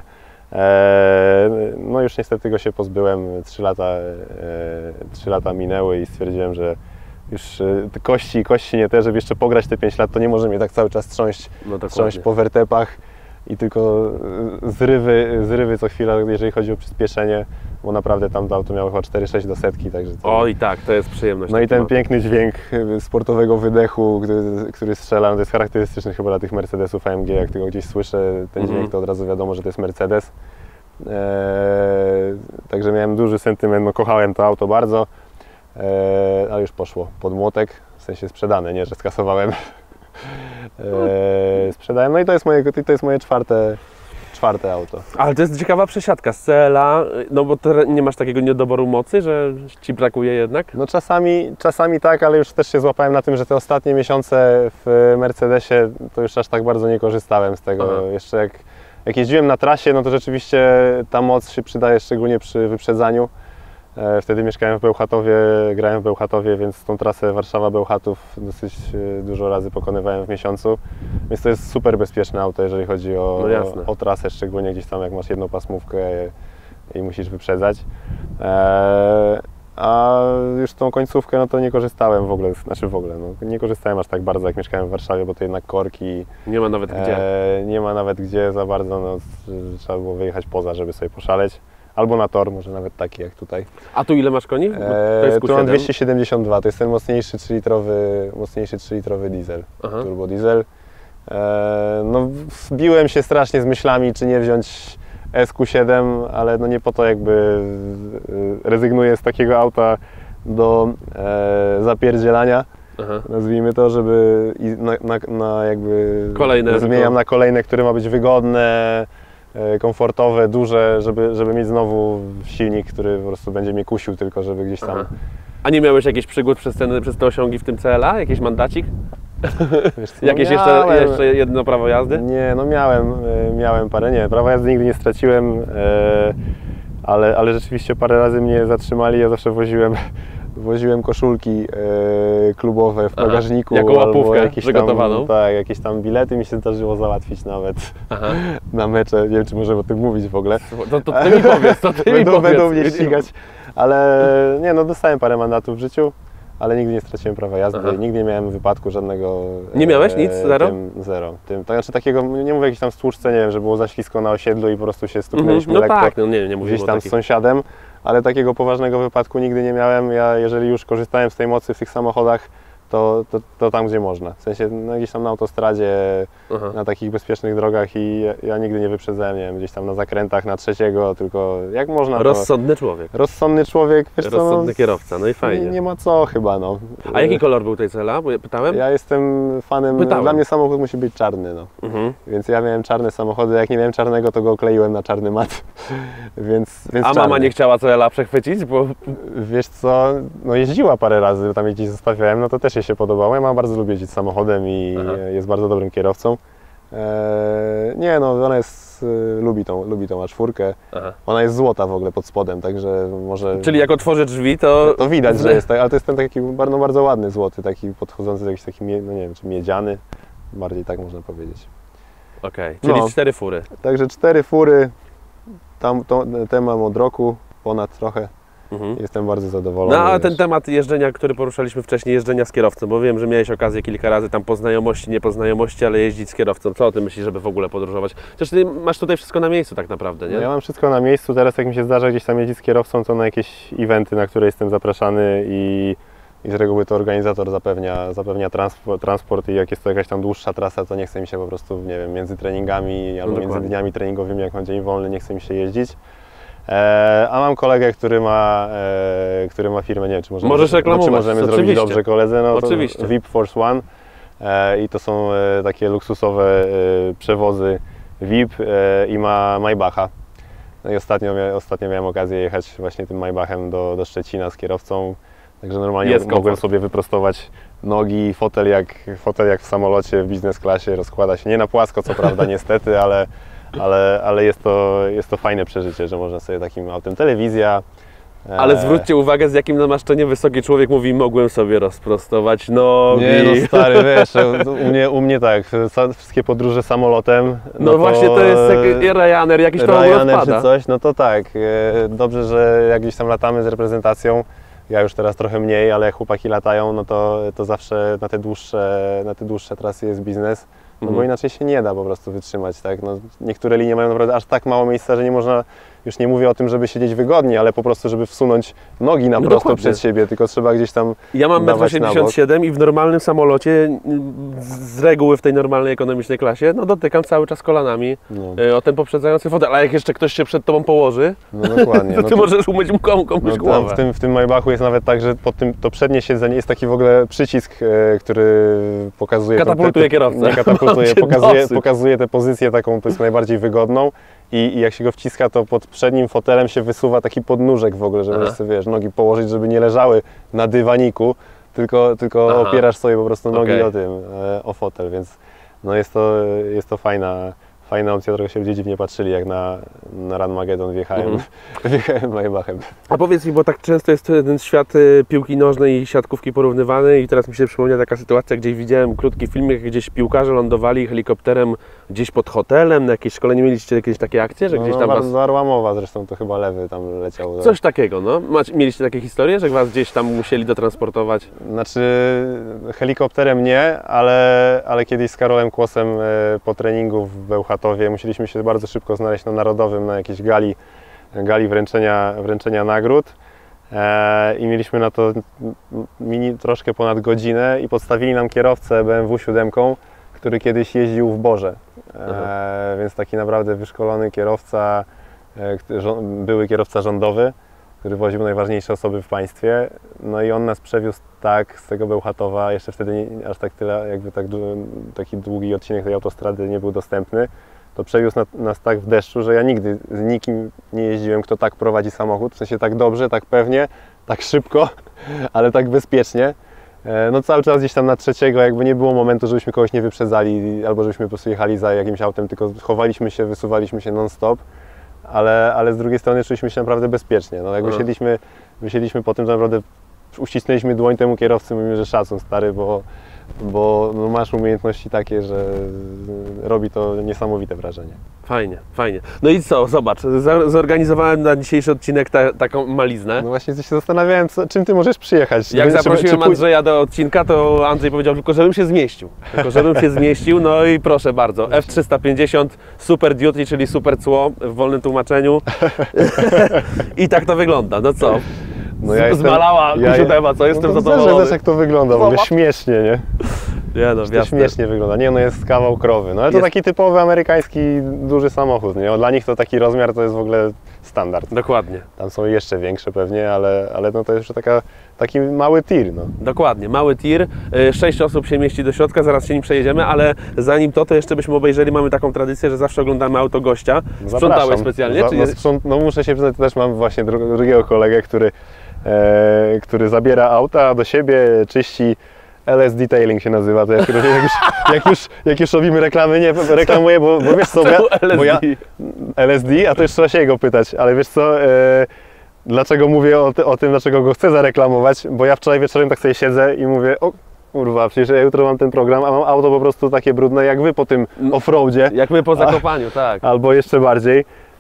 No już niestety go się pozbyłem, trzy lata, trzy lata minęły i stwierdziłem, że już kości, kości nie te, żeby jeszcze pograć te pięć lat, to nie może mnie tak cały czas trząść, no trząść po wertepach i tylko zrywy, zrywy co chwila, jeżeli chodzi o przyspieszenie, bo naprawdę tam to auto miało chyba cztery sześć do setki, także to... O i tak, to jest przyjemność. No i ten piękny dźwięk sportowego wydechu, który, który strzela, no to jest charakterystyczny chyba dla tych Mercedesów A M G, jak tylko gdzieś słyszę ten dźwięk, to od razu wiadomo, że to jest Mercedes. Eee, także miałem duży sentyment, no kochałem to auto bardzo, eee, ale już poszło pod młotek, w sensie sprzedane, nie, że skasowałem. Eee, sprzedałem, no i to jest moje, to jest moje czwarte, czwarte auto. Ale to jest ciekawa przesiadka z C L A, no bo nie masz takiego niedoboru mocy, że Ci brakuje jednak? No czasami, czasami tak, ale już też się złapałem na tym, że te ostatnie miesiące w Mercedesie to już aż tak bardzo nie korzystałem z tego. Aha. Jeszcze jak, jak jeździłem na trasie, no to rzeczywiście ta moc się przydaje, szczególnie przy wyprzedzaniu. Wtedy mieszkałem w Bełchatowie, grałem w Bełchatowie, więc tą trasę Warszawa-Bełchatów dosyć dużo razy pokonywałem w miesiącu. Więc to jest super bezpieczne auto, jeżeli chodzi o, no o, o trasę, szczególnie gdzieś tam jak masz jedną pasmówkę i musisz wyprzedzać. Eee, a już tą końcówkę no to nie korzystałem w ogóle, znaczy w ogóle, no, nie korzystałem aż tak bardzo jak mieszkałem w Warszawie, bo to jednak korki. Nie ma nawet gdzie. Eee, nie ma nawet gdzie za bardzo, no, trzeba było wyjechać poza, żeby sobie poszaleć. Albo na tor, może nawet taki jak tutaj. A tu ile masz koni? To jest tu mam dwieście siedemdziesiąt dwa, to jest ten mocniejszy trzylitrowy, mocniejszy trzylitrowy diesel, Aha. turbo diesel. E, no wbiłem się strasznie z myślami, czy nie wziąć S Q siedem, ale no nie po to jakby rezygnuję z takiego auta do e, zapierdzielania. Aha. Nazwijmy to, żeby na, na, na jakby kolejne, zmieniam na kolejne, które ma być wygodne, komfortowe, duże, żeby, żeby mieć znowu silnik, który po prostu będzie mnie kusił tylko, żeby gdzieś tam... Aha. A nie miałeś jakichś przygód przez, ten, przez te osiągi w tym C L A? Jakiś mandacik? Wiesz co, Jakieś no jeszcze, jeszcze jedno prawo jazdy? Nie, no miałem, miałem parę, nie, prawa jazdy nigdy nie straciłem, ale, ale rzeczywiście parę razy mnie zatrzymali, ja zawsze woziłem Woziłem koszulki e, klubowe w bagażniku. Aha, jako łapówkę jakieś przygotowaną? Tam, tak, jakieś tam bilety mi się zdarzyło załatwić nawet Aha. na mecze. Nie wiem, czy możemy o tym mówić w ogóle. To, to ty mi powiedz, to ty będą, mi powiedz. Będą mnie ścigać. Ale nie, no dostałem parę mandatów w życiu, ale nigdy nie straciłem prawa jazdy. Aha. Nigdy nie miałem wypadku żadnego. Nie miałeś nic? Zero? Tym, zero. Tym, to znaczy takiego, nie mówię jakiś tam stłuczce, nie wiem, że było za ślisko na osiedlu i po prostu się stuknęliśmy no lekko tak, no nie, nie gdzieś tam z sąsiadem. Ale takiego poważnego wypadku nigdy nie miałem. Ja, jeżeli już korzystałem z tej mocy w tych samochodach, to, to, to tam, gdzie można. W sensie no, gdzieś tam na autostradzie, Aha. na takich bezpiecznych drogach i ja, ja nigdy nie wyprzedzałem, nie wiem, gdzieś tam na zakrętach na trzeciego, tylko jak można to... Rozsądny człowiek. Rozsądny człowiek, wiesz co, Rozsądny no, kierowca, no i fajnie. Nie, nie ma co chyba, no. A jaki kolor był tej cela? Bo ja pytałem? Ja jestem fanem, Pytałem. dla mnie samochód musi być czarny, no. Mhm. Więc ja miałem czarne samochody, jak nie miałem czarnego, to go okleiłem na czarny mat. więc, więc A mama czarny. nie chciała cela przechwycić? Bo... Wiesz co, no jeździła parę razy, tam gdzieś zostawiałem, no to też jej się podobało. Ja mam bardzo lubię jeździć samochodem i Aha. jest bardzo dobrym kierowcą. Eee, nie no, ona jest, y, lubi tą, lubi tą A cztery. Aha. Ona jest złota w ogóle pod spodem, także może... Czyli jak otworzę drzwi, to... To widać, że jest, tak, ale to jest ten taki bardzo, bardzo ładny złoty, taki podchodzący do jakiś taki, mie- no nie wiem, czy miedziany, bardziej tak można powiedzieć. Okej, czyli No. cztery fury. Także cztery fury, tam to, ten mam od roku, ponad trochę, Mhm. jestem bardzo zadowolony. No a ten wiesz. temat jeżdżenia, który poruszaliśmy wcześniej, jeżdżenia z kierowcą, bo wiem, że miałeś okazję kilka razy tam po znajomości, nie po znajomości, ale jeździć z kierowcą. Co o tym myślisz, żeby w ogóle podróżować? Przecież ty masz tutaj wszystko na miejscu tak naprawdę, nie? No ja mam wszystko na miejscu, teraz jak mi się zdarza gdzieś tam jeździć z kierowcą, to na jakieś eventy, na które jestem zapraszany i, i z reguły to organizator zapewnia, zapewnia transport, transport i jak jest to jakaś tam dłuższa trasa, to nie chce mi się po prostu, nie wiem, między treningami albo między dokładnie. dniami treningowymi, jak mam dzień wolny, nie chce mi się jeździć. E, a mam kolegę, który ma, e, który ma firmę, nie wiem, czy możemy, Możesz reklamować, czy możemy oczywiście. zrobić dobrze koledze, no to Oczywiście. V I P Force One e, i to są e, takie luksusowe e, przewozy V I P e, i ma Maybacha. No i ostatnio, mia, ostatnio miałem okazję jechać właśnie tym Maybachem do, do Szczecina z kierowcą, także normalnie Jest mogłem komfort. sobie wyprostować nogi, fotel jak, fotel jak w samolocie, w biznes klasie, rozkłada się nie na płasko, co prawda niestety, ale Ale, ale jest, to, jest to fajne przeżycie, że można sobie takim autem, telewizja. Ale e, zwróćcie uwagę, z jakim namaszczeniem wysoki człowiek mówi, mogłem sobie rozprostować nogi. Nie no stary, wiesz, u mnie, u mnie tak, sa- wszystkie podróże samolotem. No, to, właśnie to jest jak Ryanair, jakiś to w ogóle Ryanair wpada. czy coś, no to tak. e, Dobrze, że jak gdzieś tam latamy z reprezentacją, ja już teraz trochę mniej, ale jak chłopaki latają, no to, to zawsze na te dłuższe, na te dłuższe trasy jest biznes. No bo Mhm. inaczej się nie da po prostu wytrzymać, tak? No, niektóre linie mają naprawdę aż tak mało miejsca, że nie można, już nie mówię o tym, żeby siedzieć wygodnie, ale po prostu, żeby wsunąć nogi na No prosto dokładnie. przed siebie, tylko trzeba gdzieś tam Ja mam metr dawać na bok. osiemdziesiąt siedem i w normalnym samolocie, z reguły w tej normalnej ekonomicznej klasie, no dotykam cały czas kolanami No, y, o ten poprzedzający fotel, a jak jeszcze ktoś się przed Tobą położy, no dokładnie. to No Ty to- możesz umyć komuś, komuś no, tam głowę. w tym, w tym Maybachu jest nawet tak, że pod tym, to przednie siedzenie jest taki w ogóle przycisk, e, który pokazuje... tą- Katapultuje te, te, kierowcę. Nie katapultuje, Mam cię pokazuje, dosyć. pokazuje tę pozycję taką, powiedzmy, najbardziej wygodną i, i jak się go wciska, to pod przednim fotelem się wysuwa taki podnóżek w ogóle, że Aha. możesz sobie, wiesz, nogi położyć, żeby nie leżały na dywaniku, tylko, tylko Aha. opierasz sobie po prostu nogi Okej. o tym, e, o fotel, więc no jest to, jest to fajna, fajna opcja, trochę się ludzie dziwnie patrzyli, jak na, na Run Magedon wjechałem, Mhm. wjechałem Maybachem. A powiedz mi, bo tak często jest ten świat y, piłki nożnej i siatkówki porównywany i teraz mi się przypomniała taka sytuacja, gdzie widziałem krótki filmik, gdzieś piłkarze lądowali helikopterem gdzieś pod hotelem, na jakieś szkolenie. Mieliście jakieś takie akcje, że gdzieś No, tam was... bardzo Arłamowa zresztą, to chyba Lewy tam leciał. Coś takiego, no. Macie, mieliście takie historie, że was gdzieś tam musieli dotransportować? Znaczy helikopterem nie, ale, ale kiedyś z Karolem Kłosem e, po treningu w Bełchatowie musieliśmy się bardzo szybko znaleźć na Narodowym, na jakiejś gali, gali wręczenia, wręczenia nagród. E, I mieliśmy na to mini, troszkę ponad godzinę i podstawili nam kierowcę B M W siedem, który kiedyś jeździł w Borze. E, więc taki naprawdę wyszkolony kierowca, e, który- żo- były kierowca rządowy, który woził najważniejsze osoby w państwie. No i on nas przewiózł tak z tego Bełchatowa, jeszcze wtedy nie, aż tak tyle, jakby tak, du- taki długi odcinek tej autostrady nie był dostępny. To przewiózł na, nas tak w deszczu, że ja nigdy z nikim nie jeździłem, kto tak prowadzi samochód, w sensie tak dobrze, tak pewnie, tak szybko, ale tak bezpiecznie. E, No cały czas gdzieś tam na trzeciego jakby nie było momentu, żebyśmy kogoś nie wyprzedzali albo żebyśmy po prostu jechali za jakimś autem, tylko chowaliśmy się, wysuwaliśmy się non-stop, ale, ale z drugiej strony czuliśmy się naprawdę bezpiecznie. No jak Mhm. wysiedliśmy, wysiedliśmy po tym, to naprawdę uścisnęliśmy dłoń temu kierowcy, mówimy, że szacun stary, bo, bo no masz umiejętności takie, że robi to niesamowite wrażenie. Fajnie, fajnie. No i co, zobacz, za- zorganizowałem na dzisiejszy odcinek ta, taką maliznę. No właśnie się zastanawiałem, co, czym ty możesz przyjechać. Jak Czy- czy- zaprosiłem czy pój- Andrzeja do odcinka, to Andrzej powiedział tylko, żebym się zmieścił. Tylko żebym się zmieścił, no i proszę bardzo, F trzysta pięćdziesiąt Super Duty, czyli super cło w wolnym tłumaczeniu. I tak to wygląda, no co? No Z- ja jestem, zmalała siódema, co jestem no, zadowolony. Zobacz jak to wygląda, w ogóle Zobacz. śmiesznie, nie? Nie no, To jasne. śmiesznie wygląda. Nie, no jest kawał krowy. No ale to Jest. taki typowy amerykański duży samochód, nie? Dla nich to taki rozmiar to jest w ogóle standard. Dokładnie. Tam są jeszcze większe pewnie, ale, ale no to jest już taka, taki mały tir, no. Dokładnie, mały tir, y, sześć osób się mieści do środka, zaraz się nim przejedziemy, ale zanim to, to jeszcze byśmy obejrzeli, mamy taką tradycję, że zawsze oglądamy auto gościa. Sprzątałeś Zapraszam. specjalnie? Za, czy no, nie? sprząt, no muszę się przyznać, też mam właśnie dru, drugiego kolegę, który, e, który zabiera auta do siebie, czyści. L S Detailing się nazywa, to jak, jak, już, jak, już, jak już robimy reklamy, nie reklamuję, bo, bo wiesz co, bo ja, bo ja L S D, a to już trzeba się jego pytać, ale wiesz co, e, dlaczego mówię o, ty, o tym, dlaczego go chcę zareklamować, bo ja wczoraj wieczorem tak sobie siedzę i mówię, o kurwa, przecież ja jutro mam ten program, a mam auto po prostu takie brudne jak wy po tym offroadzie, Jak my po Zakopaniu, tak. albo jeszcze bardziej.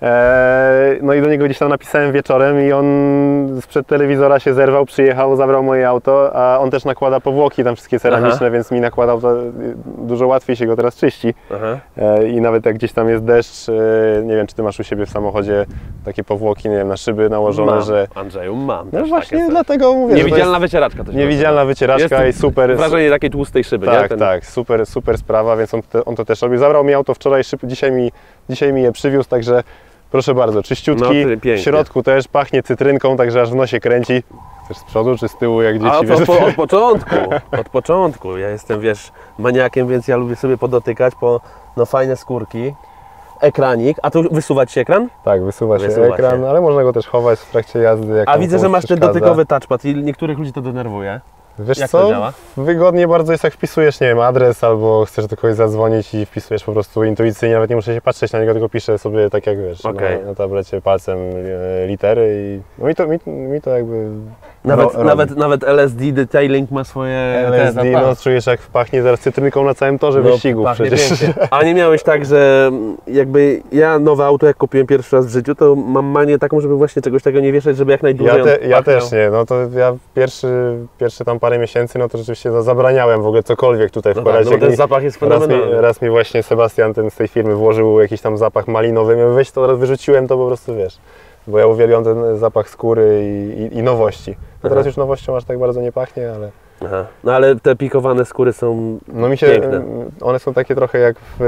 Eee, no i do niego gdzieś tam napisałem wieczorem i on sprzed telewizora się zerwał, przyjechał, zabrał moje auto, a on też nakłada powłoki tam wszystkie ceramiczne, Aha. więc mi nakładał to, dużo łatwiej się go teraz czyści. Aha. Eee, I nawet jak gdzieś tam jest deszcz, eee, nie wiem czy ty masz u siebie w samochodzie takie powłoki, nie wiem, na szyby nałożone, Mam, że... Andrzeju, mam. No też właśnie takie dlatego mówię, że to Niewidzialna jest wycieraczka. To się niewidzialna nazywa. wycieraczka Jest i super... Wrażenie takiej tłustej szyby, nie? Tak, Ten... tak, super, super sprawa, więc on, te, on to też robi. Zabrał mi auto wczoraj, szyb, dzisiaj, mi, dzisiaj mi je przywiózł, także proszę bardzo, czyściutki, No, ty, pięknie. w środku też pachnie cytrynką, także aż w nosie kręci. Chcesz z przodu czy z tyłu, jak dzieci? A to wiesz? po, od początku, od początku. Ja jestem, wiesz, maniakiem, więc ja lubię sobie podotykać po no, fajne skórki. Ekranik, a tu wysuwać się ekran? Tak, wysuwa się Wysuwa ekran, się. ale można go też chować w trakcie jazdy. Jak A tam widzę, że komuś masz ten przeszkadza. dotykowy touchpad i niektórych ludzi to denerwuje. Wiesz Jak co, to działa? wygodnie bardzo jest jak wpisujesz, nie wiem, adres albo chcesz do kogoś zadzwonić i wpisujesz po prostu intuicyjnie, nawet nie muszę się patrzeć na niego, tylko piszę sobie tak jak wiesz, Okej. na, na tablecie palcem e, litery i no mi to, mi, mi to jakby Nawet, ro- nawet, nawet L S D Detailing ma swoje L te S D, zapachy. no czujesz jak pachnie zaraz cytrynką na całym torze No, wyścigów pachnie przecież. pięknie. A nie miałeś tak, że jakby ja nowe auto jak kupiłem pierwszy raz w życiu, to mam manię taką, żeby właśnie czegoś takiego nie wieszać, żeby jak najdłużej Ja, te, on ja pachniał. też nie, no to ja pierwszy, pierwszy tam parę miesięcy, no to rzeczywiście za- zabraniałem w ogóle cokolwiek tutaj No wkładać. tak, no bo Jak ten mi- zapach jest raz, mi, fenomenalny. raz mi właśnie Sebastian ten z tej firmy włożył jakiś tam zapach malinowy, miał weź to, raz wyrzuciłem to po prostu, wiesz, bo ja uwielbiam ten zapach skóry i, i, i nowości. No teraz Aha. już nowością aż tak bardzo nie pachnie, ale Aha. No ale te pikowane skóry są no mi się, piękne. one są takie trochę jak w,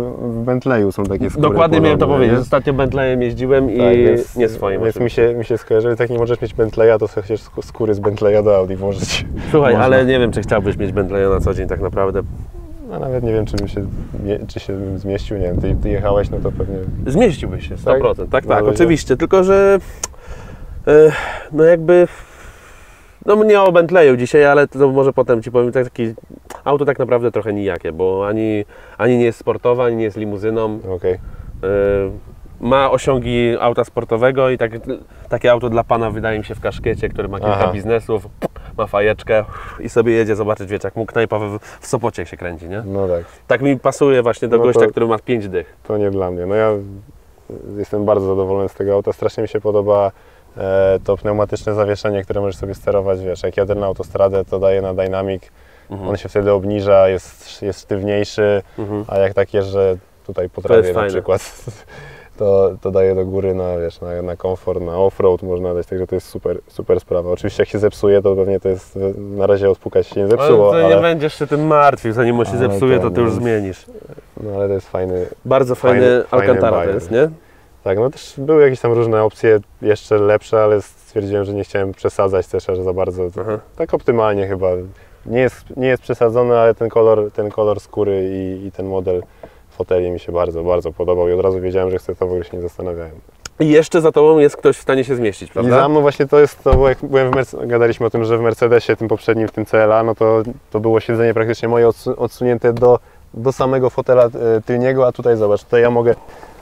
w Bentleyu są takie skóry. Dokładnie miałem to podobne, powiedzieć. nie? Ostatnio Bentleyem jeździłem i Tak, więc, nie swoim. Więc mi oczywiście. się, mi się skojarzy, że tak nie możesz mieć Bentleya, to sobie chociaż sk- skóry z Bentleya do Audi włożyć. Słuchaj, Można. ale nie wiem, czy chciałbyś mieć Bentleya na co dzień tak naprawdę. No nawet nie wiem, czy bym się, nie, czy się bym zmieścił, nie wiem, ty, ty jechałeś, no to pewnie... Zmieściłbyś się, sto procent. Tak, tak, Na tak luzie. oczywiście. Tylko, że e, no jakby no nie o Bentleyu dzisiaj, ale to może potem Ci powiem, tak, takie auto tak naprawdę trochę nijakie, bo ani, ani nie jest sportowe, ani nie jest limuzyną. Okej. E, ma osiągi auta sportowego i tak, takie auto dla Pana wydaje mi się w kaszkiecie, który ma kilka Aha. biznesów, ma fajeczkę i sobie jedzie zobaczyć, wiecie, jak mu knajpa w, w Sopocie się kręci, nie? No tak, Tak mi pasuje właśnie do No gościa, to- który ma pięć dych. to nie dla mnie. No ja jestem bardzo zadowolony z tego auta, strasznie mi się podoba e, to pneumatyczne zawieszenie, które możesz sobie sterować, wiesz, jak jadę na autostradę, to daje na dynamic, Mhm. on się wtedy obniża, jest, jest sztywniejszy, Mhm. a jak tak jeżdżę tutaj po trawie na fajne. przykład, to, to daje do góry na, wiesz, na, na komfort, na offroad można dać, także to jest super, super sprawa. Oczywiście jak się zepsuje, to pewnie to jest, na razie odpukać się nie zepsuło, ale to ale, nie będziesz się tym martwił, zanim on się Ale zepsuje, to to ty już nie- zmienisz. no, ale to jest fajny. Bardzo fajny, Fajny- fajny Alcantara to bajer. jest, nie? Tak, no też były jakieś tam różne opcje jeszcze lepsze, ale stwierdziłem, że nie chciałem przesadzać też aż za bardzo. Aha. Tak optymalnie chyba. Nie jest, nie jest przesadzony, ale ten kolor, ten kolor skóry i, i ten model foteli mi się bardzo, bardzo podobał i od razu wiedziałem, że chcę to, w ogóle się nie zastanawiałem. I jeszcze za tobą jest ktoś w stanie się zmieścić, I prawda? za mną właśnie to jest to, bo jak byłem w Merce- gadaliśmy o tym, że w Mercedesie, tym poprzednim, w tym C L A, no to, to było siedzenie praktycznie moje odsu- odsunięte do, do samego fotela e, tylniego, a tutaj zobacz, tutaj ja mogę...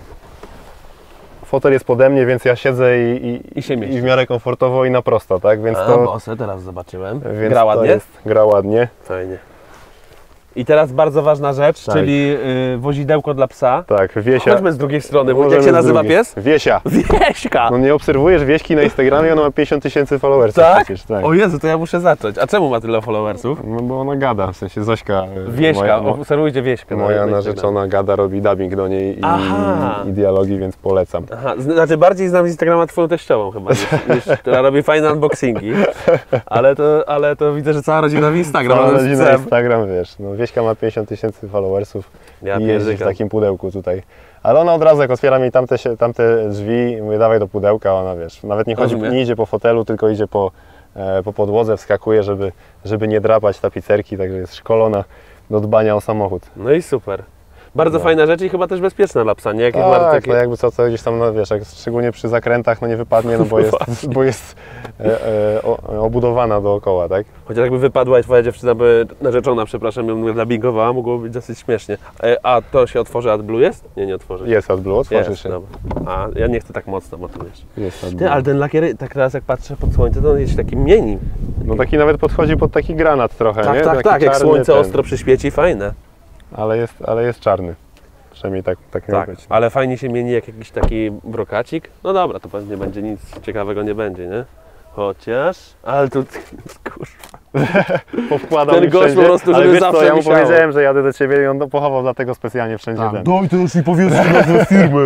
Fotel jest pode mnie, więc ja siedzę i, i, I się mieści. i w miarę komfortowo i na prosto, tak? Więc A, to, Bosę teraz zobaczyłem. więc Gra to ładnie? jest, gra ładnie. Fajnie. I teraz bardzo ważna rzecz, Tak. czyli yy, wozidełko dla psa. Tak, Wiesia. Chodźmy z drugiej strony, bo jak Możemy się z nazywa drugiej. pies? Wiesia. Wieśka! No nie obserwujesz Wieśki na Instagramie, ona ma pięćdziesiąt tysięcy followersów Tak? przecież. Tak. O Jezu, to ja muszę zacząć. A czemu ma tyle followersów? No bo ona gada, w sensie Zośka. e, Wieśka, moja, mo, obserwujcie Wieśkę. na- moja na Instagramie. narzeczona gada, robi dubbing do niej i, Aha. i dialogi, więc polecam. Aha, znaczy bardziej znam z Instagrama twoją teściową chyba, niż, niż która robi fajne unboxingi, ale to, ale to widzę, że cała rodzina w Instagram. Cała razem z rodzina psem. Instagram, wiesz, no Wieśka ma pięćdziesiąt tysięcy followersów Ja i jeździ w pierdzykam. takim pudełku tutaj. Ale ona od razu, jak otwiera mi tamte, się- tamte drzwi, mówię, dawaj do pudełka, ona wiesz, nawet nie chodzi, Rozumiem. nie idzie po fotelu, tylko idzie po, e, po podłodze, wskakuje, żeby, żeby nie drapać tapicerki, także jest szkolona do dbania o samochód. No i super. Bardzo No. fajna rzecz i chyba też bezpieczna dla psa, nie? Jakieś bardzo Tak, takie... no jakby co, co gdzieś tam, no wiesz, jak, szczególnie przy zakrętach, no nie wypadnie, no bo jest, bo jest e, e, o, obudowana dookoła, tak? Chociaż jakby wypadła i twoja dziewczyna by, narzeczona, przepraszam, ją dubbingowała, mogłoby być dosyć śmiesznie. E, a to się otworzy AdBlue jest? Nie, nie otworzy. Jest AdBlue, otworzy Jest, się. dobra. A ja nie chcę tak mocno, bo tu wiesz. Jest Ty, AdBlue. ale ten lakier, tak teraz jak patrzę pod słońce, to on jest taki mieni. No taki nawet podchodzi pod taki granat trochę, Tak, nie? tak, Taki tak, jak czarny słońce ten. ostro przyświeci, fajne. Ale jest, ale jest czarny. Przynajmniej tak, tak miał Tak, być. ale fajnie się mieni jak jakiś taki brokacik. No dobra, to pewnie będzie nic ciekawego nie będzie, nie? Chociaż, ale tu, kurwa. Powkładał Ten mi gość wszędzie, po prostu, ale żeby wiesz co, zawsze ja mu wisiało. powiedziałem, że jadę do Ciebie i on to pochował, dlatego specjalnie wszędzie ten. Doj to już i powiedz nazwę firmy.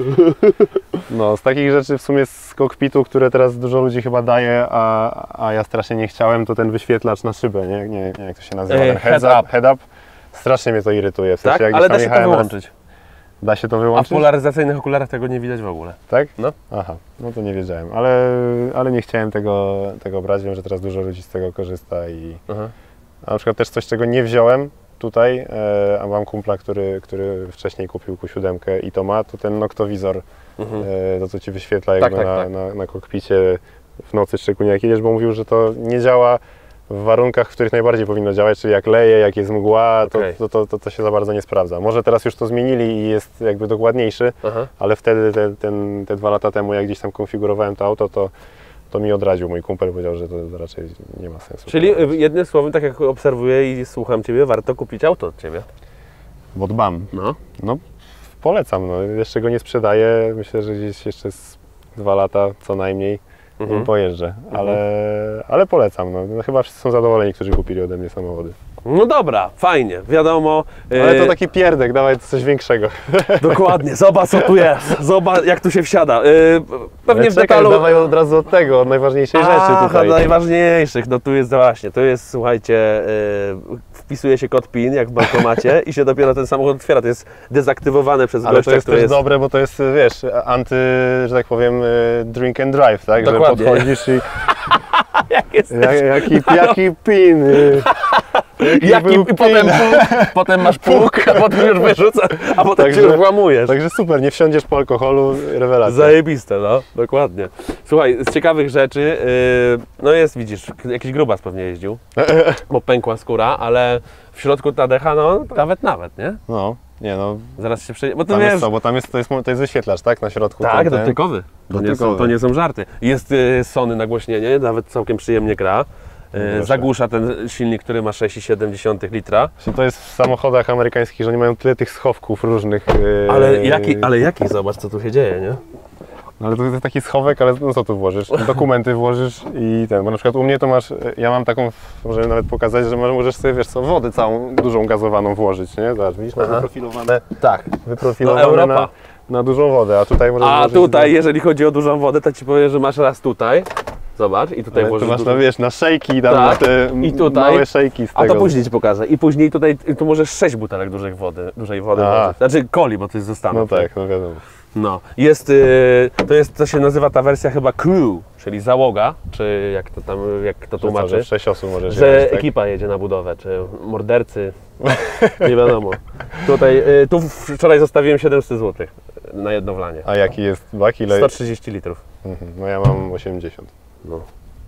No, z takich rzeczy w sumie z kokpitu, które teraz dużo ludzi chyba daje, a, a ja strasznie nie chciałem, to ten wyświetlacz na szybę, nie, nie, nie jak to się nazywa, Ej, ten heads head up, head up. Strasznie mnie to irytuje, w sensie Tak? jak Ale gdzieś da tam się to jechałem raz- wyłączyć. Da się to A w wyłączyć? polaryzacyjnych okularach tego nie widać w ogóle. Tak? No. Aha, no to nie wiedziałem, ale, ale nie chciałem tego, tego brać, wiem, że teraz dużo ludzi z tego korzysta i Aha. a na przykład też coś, czego nie wziąłem tutaj, e, a mam kumpla, który, który wcześniej kupił Q siedem i to ma, to ten noktowizor, Mhm. e, to co Ci wyświetla Tak, jakby tak, na, tak. Na, na kokpicie w nocy, szczególnie jak jedziesz, bo mówił, że to nie działa w warunkach, w których najbardziej powinno działać, czyli jak leje, jak jest mgła, to, Okej. to, to, to, to się za bardzo nie sprawdza. Może teraz już to zmienili i jest jakby dokładniejszy, Aha. ale wtedy, te, ten, te dwa lata temu, jak gdzieś tam konfigurowałem to auto, to, to mi odradził. Mój kumpel powiedział, że to raczej nie ma sensu. Czyli y, jednym słowem, tak jak obserwuję i słucham Ciebie, warto kupić auto od Ciebie. Bo dbam. No. No, polecam. No. Jeszcze go nie sprzedaję. Myślę, że gdzieś jeszcze z dwa lata co najmniej Mhm. nim pojeżdżę. Ale, ale polecam. No. No, chyba wszyscy są zadowoleni, którzy kupili ode mnie samochody. No dobra, fajnie, wiadomo. Ale to y, taki pierdek, dawaj coś większego. Dokładnie, zobacz co tu jest, zobacz jak tu się wsiada. Y, pewnie Ale w czekaj, detalu... dawaj od razu od tego, od najważniejszej rzeczy Aha, tutaj. najważniejszych, no tu jest właśnie, to jest, słuchajcie, y, wpisuje się kod PIN jak w bankomacie i się dopiero ten samochód otwiera, to jest dezaktywowane przez Ale gościa, to jest który też jest... dobre, bo to jest, wiesz, anty, że tak powiem, y, drink and drive, tak? Dokładnie. Że podchodzisz i Jak jest jak, jaki, jaki pin, y, Jaki, był i potem, pin. potem masz puk, a potem już wyrzucasz, a potem Także- się już włamujesz. Także super, nie wsiądziesz po alkoholu, rewelacja. Zajebiste, no, dokładnie. Słuchaj, z ciekawych rzeczy, yy, no jest, widzisz, jakiś grubas pewnie jeździł, bo pękła skóra, ale w środku ta decha, no, nawet, nawet, nie? No, nie no, Zaraz się przejdzie, bo to tam nie jest jest... co, bo tam jest, to jest, to jest wyświetlacz, tak, na środku. Tak, ten, ten. dotykowy. To nie, są, Dotykowy. to nie są żarty. Jest y, Sony nagłośnienie, nawet całkiem przyjemnie gra. Y, Proszę. zagłusza ten silnik, który ma sześć przecinek siedem litra. Właśnie to jest w samochodach amerykańskich, że oni mają tyle tych schowków różnych. Yy, Ale jaki, ale jaki, zobacz co tu się dzieje, nie? No ale to jest taki schowek, ale no co tu włożysz? Dokumenty włożysz i ten, bo na przykład u mnie to masz, ja mam taką, możemy nawet pokazać, że możesz sobie, wiesz co, wodę całą dużą gazowaną włożyć, nie? Zobacz, widzisz, masz Aha. wyprofilowane, Tak. wyprofilowane No, Europa. na, na dużą wodę, a tutaj możesz A włożyć tutaj, jeżeli chodzi o dużą wodę, to ci powiem, że masz raz tutaj. Zobacz, i tutaj ale tu włożysz masz, dużo. no wiesz, na szejki, tam Tak, na te i tutaj. małe szejki z A tego. to później ci pokażę. I później tutaj, tu możesz sześć butelek dużej wody, dużej wody A. włożyć. Znaczy coli, bo to jest ze No Stanów. tak, no wiadomo. No, jest, y, to jest, to się nazywa ta wersja chyba crew, czyli załoga, czy jak to tam, jak to Że co, tłumaczy, że w sześć osób możesz że jechać, tak? ekipa jedzie na budowę, czy mordercy, nie wiadomo. Tutaj, y, tu wczoraj zostawiłem siedemset złotych na jedno wlanie, A jaki jest bak? Ile? sto trzydzieści litrów. Mhm, no ja mam osiemdziesiąt. No.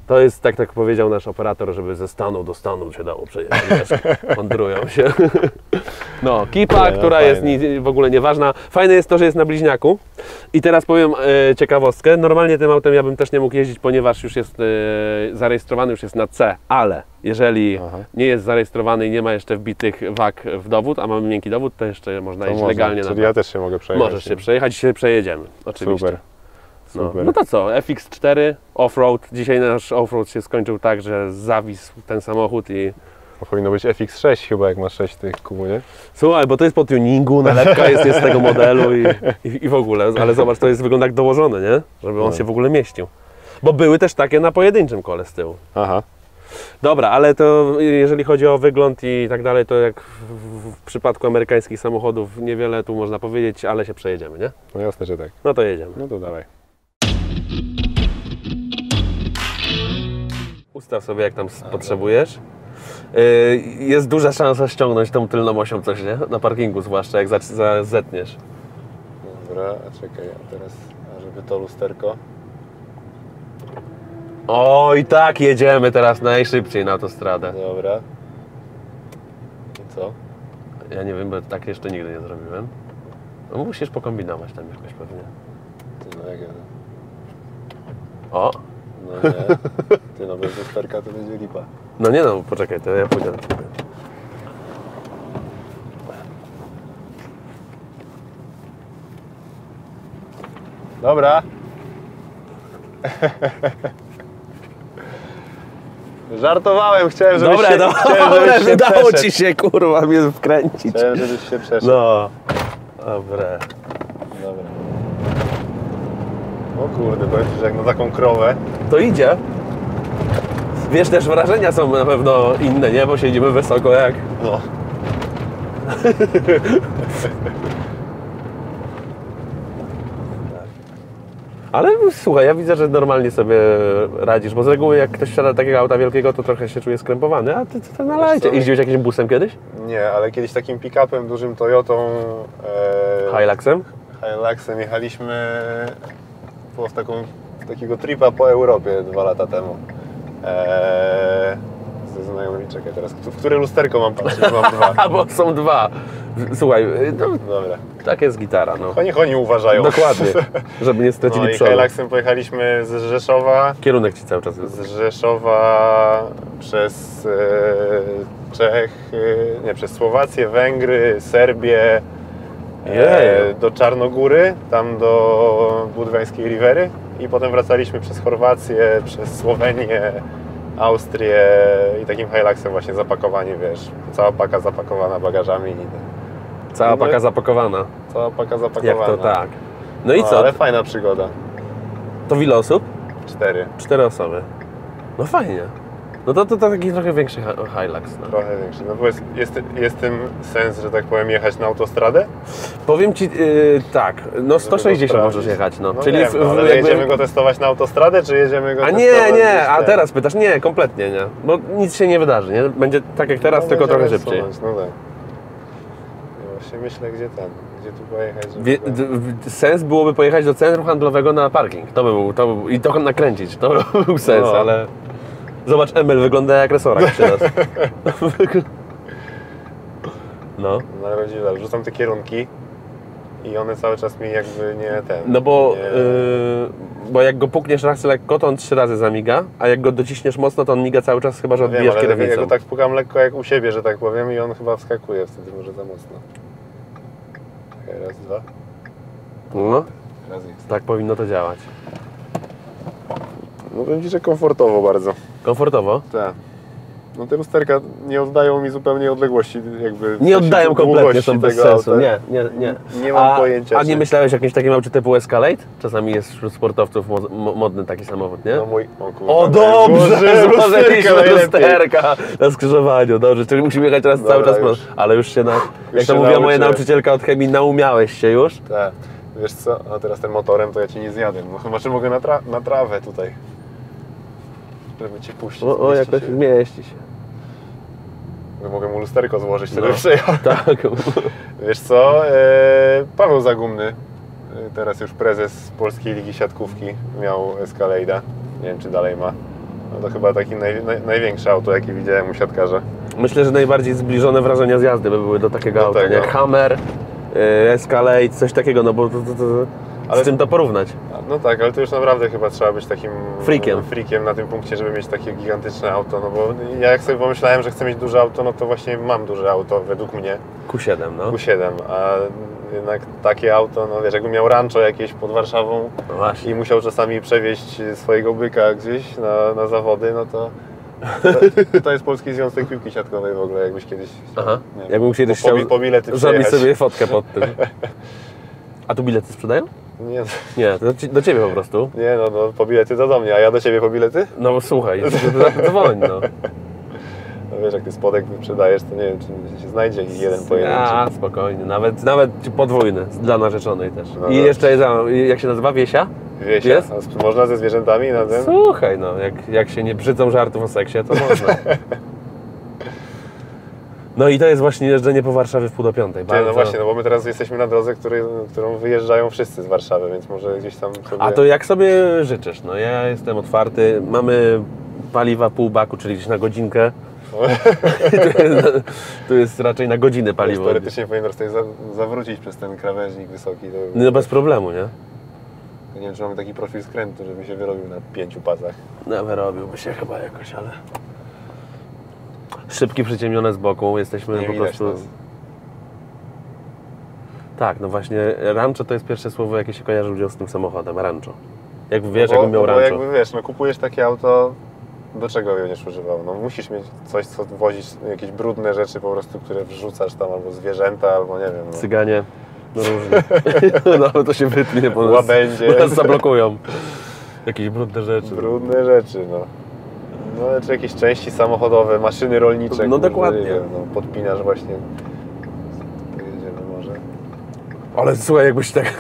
To jest, tak tak powiedział nasz operator, żeby ze stanu do stanu się dało przejechać. Wątrują się. No, kipa, Nie, no, która fajne. jest ni, w ogóle nieważna. Fajne jest to, że jest na bliźniaku. I teraz powiem e, ciekawostkę. Normalnie tym autem ja bym też nie mógł jeździć, ponieważ już jest e, zarejestrowany, już jest na C, ale jeżeli Aha. nie jest zarejestrowany i nie ma jeszcze wbitych wag w dowód, a mamy miękki dowód, to jeszcze można To jeździć można. legalnie Czyli na ja też się mogę przejechać. Możesz się nie? przejechać i się przejedziemy, oczywiście. Super. No. Super. no to co, F X cztery, off-road. Dzisiaj nasz off-road się skończył tak, że zawisł ten samochód i... To powinno być F X sześć chyba, jak masz sześć tych kół, nie? Słuchaj, bo to jest po tuningu, nalepka jest, jest z tego modelu i, i, i w ogóle, ale zobacz, to jest wygląda jak dołożone, nie? Żeby on No. się w ogóle mieścił. Bo były też takie na pojedynczym kole z tyłu. Aha. Dobra, ale to jeżeli chodzi o wygląd i tak dalej, to jak w, w, w przypadku amerykańskich samochodów niewiele tu można powiedzieć, ale się przejedziemy, nie? No jasne, że tak. No to jedziemy. No to dawaj. Ustaw sobie jak tam s- potrzebujesz. Yy, jest duża szansa ściągnąć tą tylną osią coś, nie? Na parkingu zwłaszcza, jak za, za, zetniesz. Dobra, a czekaj, a teraz, a żeby to lusterko. O, i tak jedziemy teraz najszybciej na autostradę. Dobra. I co? Ja nie wiem, bo tak jeszcze nigdy nie zrobiłem. No, musisz pokombinować tam jakoś pewnie. Ty no jak ja... O! No nie. Ty no bez lusterka to będzie lipa. No nie no, poczekaj, to ja pójdę do ciebie. Dobra. Żartowałem, chciałem, żebyś Dobra, się, no, chciałem, żebyś się udało przeszedł. ci się, kurwa, mnie wkręcić. Chciałem, żebyś się przeszedł. No, dobre. Dobra. O kurde, powiem ci, że jak na taką krowę. To idzie. Wiesz, też wrażenia są na pewno inne, nie? Bo siedzimy wysoko jak... No. Ale słuchaj, ja widzę, że normalnie sobie radzisz, bo z reguły jak ktoś wsiada do takiego auta wielkiego, to trochę się czuje skrępowany, a ty, ty, ty nalajcie. co? Jeździłeś jakimś busem kiedyś? Nie, ale kiedyś takim pick-upem, dużym Toyotą, e, Hiluxem? Hiluxem jechaliśmy po w taką, w takiego tripa po Europie dwa lata temu. E, ze znajomymi, czekaj teraz, w które lusterko mam patrzeć? Mam dwa. A, bo są dwa. Słuchaj, no, Dobra. tak jest gitara, no. Niech oni uważają. Dokładnie, żeby nie stracili No i przodu. Hiluxem pojechaliśmy z Rzeszowa, Kierunek ci cały czas jest. z Rzeszowa przez e, Czech, e, nie, przez Słowację, Węgry, Serbię, e, Jej. do Czarnogóry, tam do budwańskiej Rivery i potem wracaliśmy przez Chorwację, przez Słowenię, Austrię i takim Hiluxem właśnie zapakowani, wiesz, cała paka zapakowana bagażami. Cała No, paka zapakowana. Cała paka Jak zapakowana. to tak. No i No, co? ale fajna przygoda. To ile osób? Cztery. Cztery osoby. No fajnie. No to, to, to taki trochę większy hi- Hilux. No. Trochę większy. No bo jest, jest, jest tym sens, że tak powiem, jechać na autostradę? Powiem ci yy, tak, no sto sześćdziesiąt Żeby go możesz jechać, no. No Czyli nie w, wiem, no, w, ale jakby... jedziemy go testować na autostradę, czy jedziemy go A testować nie, nie, gdzieś a ten? teraz pytasz, nie, kompletnie nie. Bo nic się nie wydarzy, nie? Będzie tak jak teraz, No, tylko trochę będziemy szybciej. sunąć, No tak. Ja właśnie myślę, gdzie ten, gdzie tu pojechać, żeby Wie, go... d, w- sens byłoby pojechać do centrum handlowego na parking. To by był, to by, i trochę nakręcić, to by był sens, No. ale... Zobacz, Emil wygląda jak resorak przy nas. No. Na rodzina, rzucam te kierunki i one cały czas mi jakby nie ten... No bo, nie... yy, bo jak go pukniesz raz lekko, to on trzy razy zamiga, a jak go dociśniesz mocno, to on miga cały czas, chyba że Wiem, odbijesz ale ja kierownicą. go tak pukam lekko jak u siebie, że tak powiem i on chyba wskakuje wtedy może za mocno. Okej, raz, dwa. No, Raz jest. tak powinno to działać. No powiem Ci, że komfortowo bardzo. Komfortowo? Tak. No te lusterka nie oddają mi zupełnie odległości, jakby... w Nie sensie oddają kompletnie, długości są bez tego sensu. auta. Nie, nie, nie. Nie mam a, pojęcia, A nie czy- myślałeś o jakimś takim aucie typu Escalade? Czasami jest wśród sportowców mo mo modny taki samochód, nie? No mój... O, kurwa, O dobrze, Boże, złożyliśmy najlepiej. lusterka na skrzyżowaniu, dobrze, czyli musimy jechać teraz Dobra, cały czas, już. prosto. Ale już się na, jak się to mówiła moja nauczyłem. nauczycielka od chemii, naumiałeś się już? Tak. Wiesz co, a teraz tym motorem to ja Cię nie zjadę. No chyba, że mogę na, tra na trawę tutaj. Żeby Cię puścić. O, o zmieści jakoś się. zmieści się. No, mogę mu lusterko złożyć, wtedy No. przejechał. Tak. Wiesz co, e, Paweł Zagumny, e, teraz już prezes Polskiej Ligi Siatkówki, miał Escalade'a. Nie wiem, czy dalej ma. No to chyba taki naj, naj, największe auto, jakie widziałem u siatkarza. Myślę, że najbardziej zbliżone wrażenia z jazdy by były do takiego Do auta, tego. nie? Hammer, yy, Escalade, coś takiego, no bo to, to, to, Ale- z czym to porównać? No tak, ale to już naprawdę chyba trzeba być takim Freakiem. freakiem na tym punkcie, żeby mieć takie gigantyczne auto, no bo ja jak sobie pomyślałem, że chcę mieć duże auto, no to właśnie mam duże auto według mnie, Q siedem, no. Q siedem, a jednak takie auto, no wiesz, jakbym miał rancho jakieś pod Warszawą No właśnie. i musiał czasami przewieźć swojego byka gdzieś na, na zawody, no to to, to jest Polski Związek Piłki Siatkowej w ogóle, jakbyś kiedyś chciał, Aha, nie wiem, jakbym kiedyś po, chciał po, po bilety zrobić przyjechać. sobie fotkę pod tym. A tu bilety sprzedają? Nie, Nie, to do, ci- do Ciebie po prostu. nie no, no, po bilety to do mnie, a ja do Ciebie po bilety? No słuchaj, dzwoń, no. No wiesz, jak Ty spodek wyprzedajesz, to nie wiem, czy się znajdzie jakiś jeden pojedynczy. A, spokojnie, nawet, nawet podwójny, dla narzeczonej też. No I dobrze. jeszcze, jest, a, jak się nazywa, Wiesia? Wiesia, Jest? a sp- można ze zwierzętami na tym? Słuchaj, no, jak, jak się nie brzydzą żartów o seksie, to można. No i to jest właśnie jeżdżenie po Warszawie w pół do piątej. Nie, Bardzo... no właśnie, no bo my teraz jesteśmy na drodze, który, którą wyjeżdżają wszyscy z Warszawy, więc może gdzieś tam sobie... A to jak sobie życzysz? No ja jestem otwarty, mamy paliwa pół baku, czyli gdzieś na godzinkę. tu, jest, tu jest raczej na godzinę paliwo. Teoretycznie powinien tutaj za, zawrócić przez ten krawężnik wysoki. To, No bez problemu, nie? nie wiem, czy mamy taki profil skrętu, żeby się wyrobił na pięciu pasach. No wyrobiłby się chyba jakoś, ale... Szybki, przyciemnione z boku, jesteśmy Nie po widać prostu... nas. Tak, no właśnie rancho to jest pierwsze słowo, jakie się kojarzy ludziom z tym samochodem, rancho. Jak wiesz, No bo, jakbym miał no bo rancho. jakby wiesz, no kupujesz takie auto, do czego będziesz używał? No musisz mieć coś, co wozisz, jakieś brudne rzeczy po prostu, które wrzucasz tam, albo zwierzęta, albo nie wiem. No. Cyganie, no różnie. No ale to się wytnie, bo nas, Łabędzie. bo nas zablokują. Jakieś brudne rzeczy. Brudne rzeczy, no. No ale czy jakieś części samochodowe, maszyny rolnicze. No kurde, dokładnie. nie wiem, no, podpinasz właśnie. Pojedziemy może. Ale słuchaj, jakbyś tak...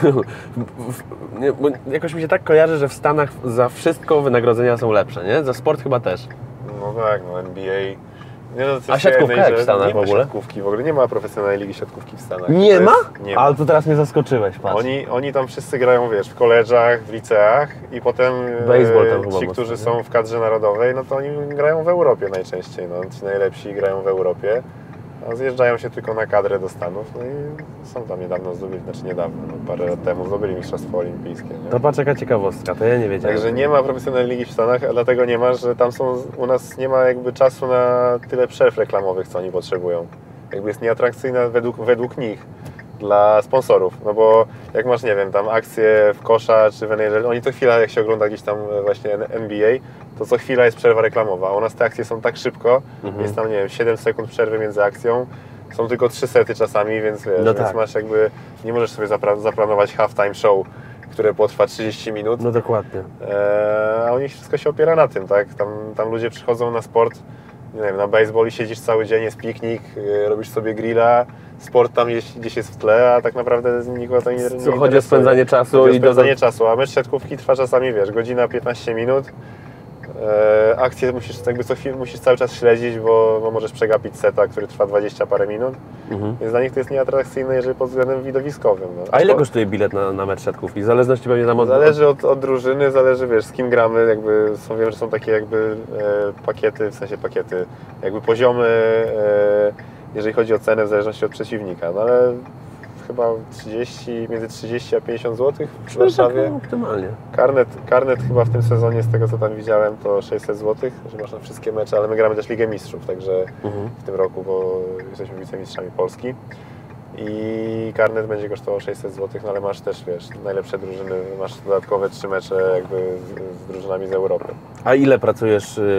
Nie, bo jakoś mi się tak kojarzy, że w Stanach za wszystko wynagrodzenia są lepsze, nie? Za sport chyba też. No tak, no N B A. Nie, no, coś A siatkówka jednej, jak w że Stanach nie w ma ogóle? siatkówki w ogóle, nie ma profesjonalnej ligi siatkówki w Stanach. Nie To ma? jest- Nie ma. Ale to teraz mnie zaskoczyłeś, patrz. Oni, oni tam wszyscy grają, wiesz, w koledżach, w liceach i potem e, Baseball tam chyba ci, mocno, którzy nie? są w kadrze narodowej, no to oni grają w Europie najczęściej, no, ci najlepsi grają w Europie, a zjeżdżają się tylko na kadrę do Stanów, no i są tam niedawno zdobyli, znaczy niedawno, no, parę lat temu zdobyli Mistrzostwo Olimpijskie, nie? To patrz jaka ciekawostka, to ja nie wiedziałem. Także nie ma profesjonalnej ligi w Stanach, a dlatego nie ma, że tam są, u nas nie ma jakby czasu na tyle przerw reklamowych, co oni potrzebują. Jakby jest nieatrakcyjna według, według nich dla sponsorów, no bo jak masz, nie wiem, tam akcje w kosza czy w N H L, oni co chwila, jak się ogląda gdzieś tam właśnie N B A, to co chwila jest przerwa reklamowa, a u nas te akcje są tak szybko, Mhm. jest tam, nie wiem, siedem sekund przerwy między akcją, są tylko trzy sety czasami, więc wiesz, No więc tak. masz jakby, nie możesz sobie zapra- zaplanować halftime show, które potrwa trzydzieści minut, No dokładnie. Eee, a u nich wszystko się opiera na tym, tak? Tam, tam ludzie przychodzą na sport, nie wiem, na baseball i siedzisz cały dzień, jest piknik, yy, robisz sobie grilla, sport tam gdzieś, gdzieś jest w tle, a tak naprawdę nikogo to nie, nie Co, chodzi o interesuje. spędzanie czasu Chodzi o i spędzanie do... czasu, a mecz siatkówki trwa czasami, wiesz, godzina, piętnaście minut. Eee, akcje musisz, jakby co chwilę musisz cały czas śledzić, bo, bo możesz przegapić seta, który trwa dwadzieścia parę minut. Mhm. Więc dla nich to jest nieatrakcyjne, jeżeli pod względem widowiskowym. No. A ile po- kosztuje bilet na, na mecz siatkówki? W zależności pewnie tam od... Zależy od, od drużyny, zależy, wiesz, z kim gramy, jakby są, wiem, że są takie jakby e, pakiety, w sensie pakiety, jakby poziomy, e, jeżeli chodzi o cenę w zależności od przeciwnika, no ale chyba trzydzieści, między trzydzieści a pięćdziesiąt złotych w Warszawie. Tak, optymalnie. Karnet, karnet chyba w tym sezonie, z tego co tam widziałem, to sześćset złotych, że masz na wszystkie mecze, ale my gramy też Ligę Mistrzów, także Mhm. w tym roku, bo jesteśmy wicemistrzami Polski. I karnet będzie kosztował sześćset złotych, no ale masz też, wiesz, najlepsze drużyny, masz dodatkowe trzy mecze jakby z, z drużynami z Europy. A ile pracujesz yy,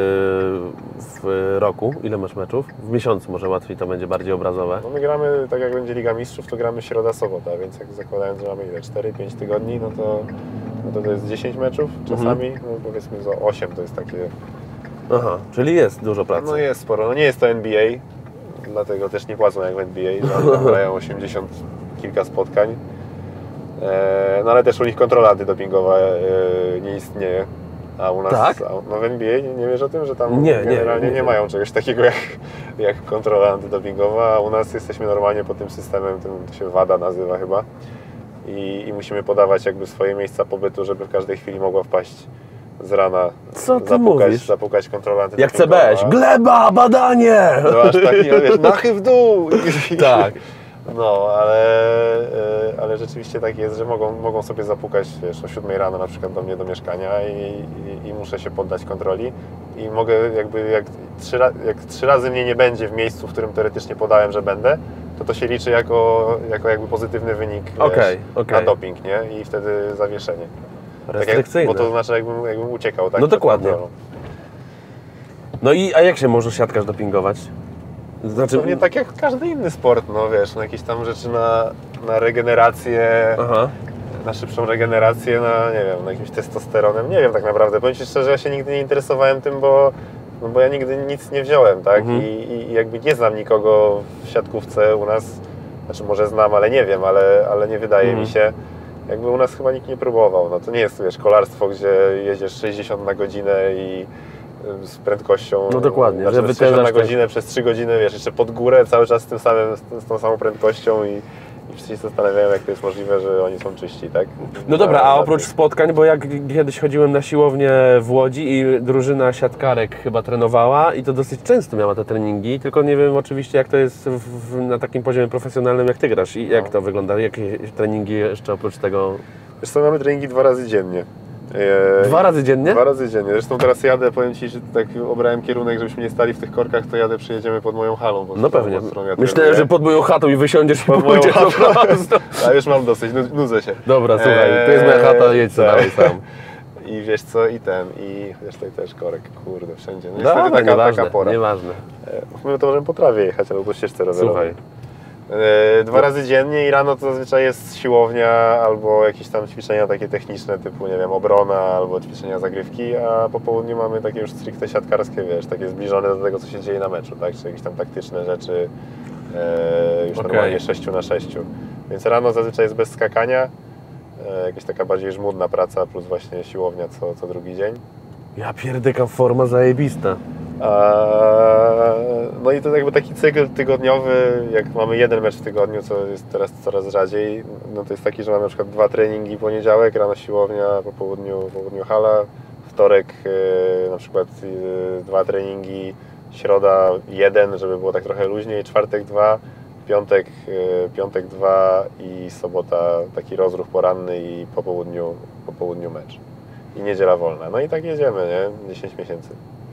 w roku? Ile masz meczów? W miesiącu może łatwiej to będzie bardziej obrazowe. No my gramy, tak jak będzie Liga Mistrzów, to gramy środa, sobota, więc jak zakładając, że mamy ile, cztery pięć tygodni, no to, no to to jest dziesięć meczów czasami, no powiedzmy za osiem to jest takie, Aha, czyli jest dużo pracy. no jest sporo, no nie jest to N B A, dlatego też nie płacą jak w N B A, że oni tam grają osiemdziesiąt kilka spotkań. E, no ale też u nich kontrola antydopingowa e, nie istnieje. A u nas, Tak? a, no w N B A nie, nie wiesz o tym, że tam Nie, nie, generalnie nie, nie. mają czegoś takiego jak, jak kontrola antydopingowa, a u nas jesteśmy normalnie pod tym systemem, tym to się WADA nazywa chyba. I, I musimy podawać jakby swoje miejsca pobytu, żeby w każdej chwili mogła wpaść z rana Co ty zapukać, mówisz? zapukać kontrolę Jak C antydopingowa. B S, gleba, badanie! No aż taki, wiesz, nachy w dół! Tak. No, ale, e, ale rzeczywiście tak jest, że mogą, mogą sobie zapukać, wiesz, o siódmej rano na przykład do mnie do mieszkania i, i, i muszę się poddać kontroli i mogę jakby, jak trzy, jak trzy razy mnie nie będzie w miejscu, w którym teoretycznie podałem, że będę, to to się liczy jako, jako jakby pozytywny wynik, wiesz, Okej, okej. na doping, nie? I wtedy zawieszenie. Tak jak, Restrykcyjne. bo to znaczy jakbym, jakbym uciekał, tak? No przed dokładnie. kontrolą. No i a jak się może siatkarz dopingować? Znaczy, Pewnie tak jak każdy inny sport, no wiesz, na jakieś tam rzeczy na, na regenerację, Aha. na szybszą regenerację, na nie wiem, na jakimś testosteronem, nie wiem tak naprawdę. Powiem Ci szczerze, ja się nigdy nie interesowałem tym, bo, no bo ja nigdy nic nie wziąłem, tak? Mhm. I, I jakby nie znam nikogo w siatkówce u nas, znaczy może znam, ale nie wiem, ale, ale nie wydaje Mhm. mi się. Jakby u nas chyba nikt nie próbował. No to nie jest, wiesz, kolarstwo, gdzie jedziesz sześćdziesiąt na godzinę i z prędkością, No dokładnie, znaczy że sześćdziesiąt wytężasz na te- godzinę przez trzy godziny, wiesz, jeszcze pod górę, cały czas z tym samym, z tą samą prędkością i, i wszyscy się zastanawiają, jak to jest możliwe, że oni są czyści, tak? No dobra, Na- a na oprócz tym. spotkań, bo jak kiedyś chodziłem na siłownię w Łodzi i drużyna siatkarek chyba trenowała i to dosyć często miała te treningi, tylko nie wiem oczywiście jak to jest w, w, na takim poziomie profesjonalnym jak Ty grasz i jak No. to wygląda, jakie treningi jeszcze oprócz tego? Wiesz co, mamy treningi dwa razy dziennie. E, Dwa razy dziennie? Dwa razy dziennie. Zresztą teraz jadę, powiem Ci, że tak obrałem kierunek, żebyśmy nie stali w tych korkach, to jadę, przyjedziemy pod moją halą. Bo No pewnie. pod którą ja Myślałem, trenuję. że pod moją chatą i wysiądziesz i Pod moją pójdziesz po chatą. prostu. A już mam dosyć, nu- nudzę się. Dobra, słuchaj, to jest moja chata, jedź sobie tak. dalej sam. I wiesz co, i ten, i wiesz, tutaj też korek, kurde, wszędzie. No Dobra, niestety taka, nieważne, taka pora. nieważne. E, My to możemy po trawie jechać, albo po ścieżce rowerowej. Słuchaj. E, Dwa razy dziennie i rano to zazwyczaj jest siłownia albo jakieś tam ćwiczenia takie techniczne typu, nie wiem, obrona albo ćwiczenia zagrywki, a po południu mamy takie już stricte siatkarskie, wiesz, takie zbliżone do tego, co się dzieje na meczu, tak, czy jakieś tam taktyczne rzeczy, e, już Okej. normalnie sześciu na sześciu. Więc rano zazwyczaj jest bez skakania, e, jakaś taka bardziej żmudna praca plus właśnie siłownia co, co drugi dzień. Ja pierdykam, forma zajebista. A, no i to jakby taki cykl tygodniowy, jak mamy jeden mecz w tygodniu, co jest teraz coraz rzadziej, no to jest taki, że mamy na przykład dwa treningi poniedziałek, rano siłownia, po południu, po południu hala, wtorek yy, na przykład yy, dwa treningi, środa jeden, żeby było tak trochę luźniej, czwartek dwa, piątek, yy, piątek dwa i sobota taki rozruch poranny i po południu, po południu mecz. I niedziela wolna. No i tak jedziemy, nie? dziesięć miesięcy.